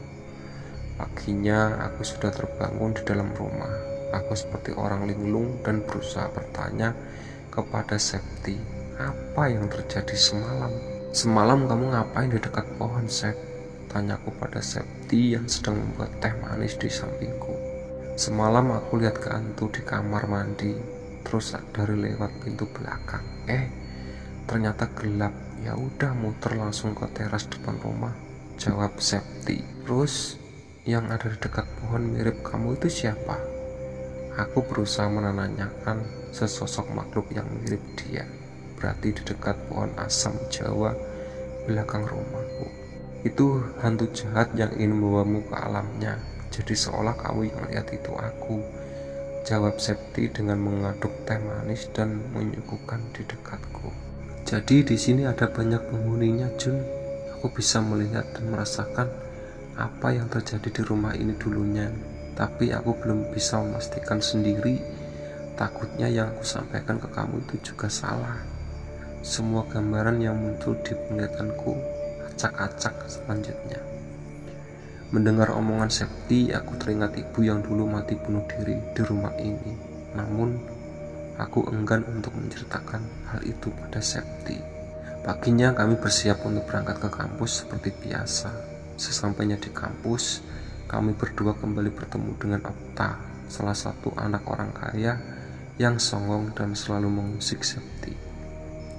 Paginya aku sudah terbangun di dalam rumah. Aku seperti orang linglung dan berusaha bertanya kepada Septi, apa yang terjadi semalam? Semalam kamu ngapain di dekat pohon, Sep? Tanyaku pada Septi yang sedang membuat teh manis di sampingku. Semalam aku lihat ke hantu di kamar mandi, terus dari lewat pintu belakang. Ternyata gelap. Ya udah muter langsung ke teras depan rumah, jawab Septi. Terus yang ada di dekat pohon mirip kamu itu siapa? Aku berusaha menanyakan sesosok makhluk yang mirip dia. Berarti di dekat pohon asam Jawa belakang rumahku. Itu hantu jahat yang ingin membawamu ke alamnya. Jadi seolah kamu yang lihat itu aku, jawab Septi dengan mengaduk teh manis dan menyuguhkan di dekatku. Jadi di sini ada banyak penghuninya, Jun. Aku bisa melihat dan merasakan apa yang terjadi di rumah ini dulunya. Tapi aku belum bisa memastikan sendiri. Takutnya yang aku sampaikan ke kamu itu juga salah. Semua gambaran yang muncul di penglihatanku acak-acak selanjutnya. Mendengar omongan Septi, aku teringat ibu yang dulu mati bunuh diri di rumah ini. Namun, aku enggan untuk menceritakan hal itu pada Septi. Paginya kami bersiap untuk berangkat ke kampus seperti biasa. Sesampainya di kampus, kami berdua kembali bertemu dengan Okta, salah satu anak orang kaya yang songong dan selalu mengusik Septi.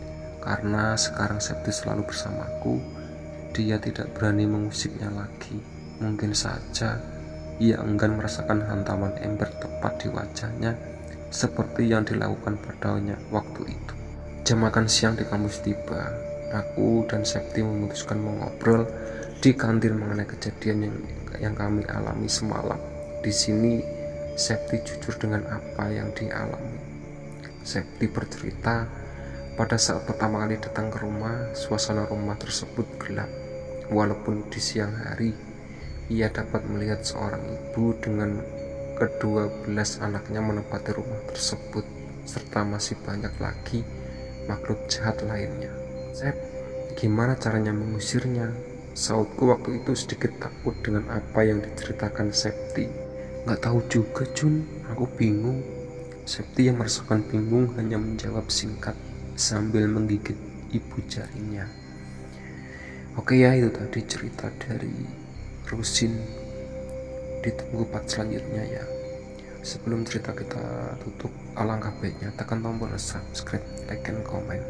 Karena sekarang Septi selalu bersamaku, dia tidak berani mengusiknya lagi. Mungkin saja ia enggan merasakan hantaman ember tepat di wajahnya seperti yang dilakukan padanya waktu itu. Jam makan siang di kampus tiba. Aku dan Septi memutuskan mengobrol di kantin mengenai kejadian yang kami alami semalam. Di sini Septi jujur dengan apa yang dialami. Septi bercerita, pada saat pertama kali datang ke rumah, suasana rumah tersebut gelap. Walaupun di siang hari, ia dapat melihat seorang ibu dengan ke-12 anaknya menempati rumah tersebut, serta masih banyak lagi makhluk jahat lainnya. Sep, gimana caranya mengusirnya? Sautku waktu itu sedikit takut dengan apa yang diceritakan Septi. Gak tahu juga Jun, aku bingung. Septi yang merasakan bingung hanya menjawab singkat sambil menggigit ibu jarinya. Oke ya, itu tadi cerita dari Rusin. Ditunggu part selanjutnya ya. Sebelum cerita kita tutup, alangkah baiknya tekan tombol subscribe, like, and comment.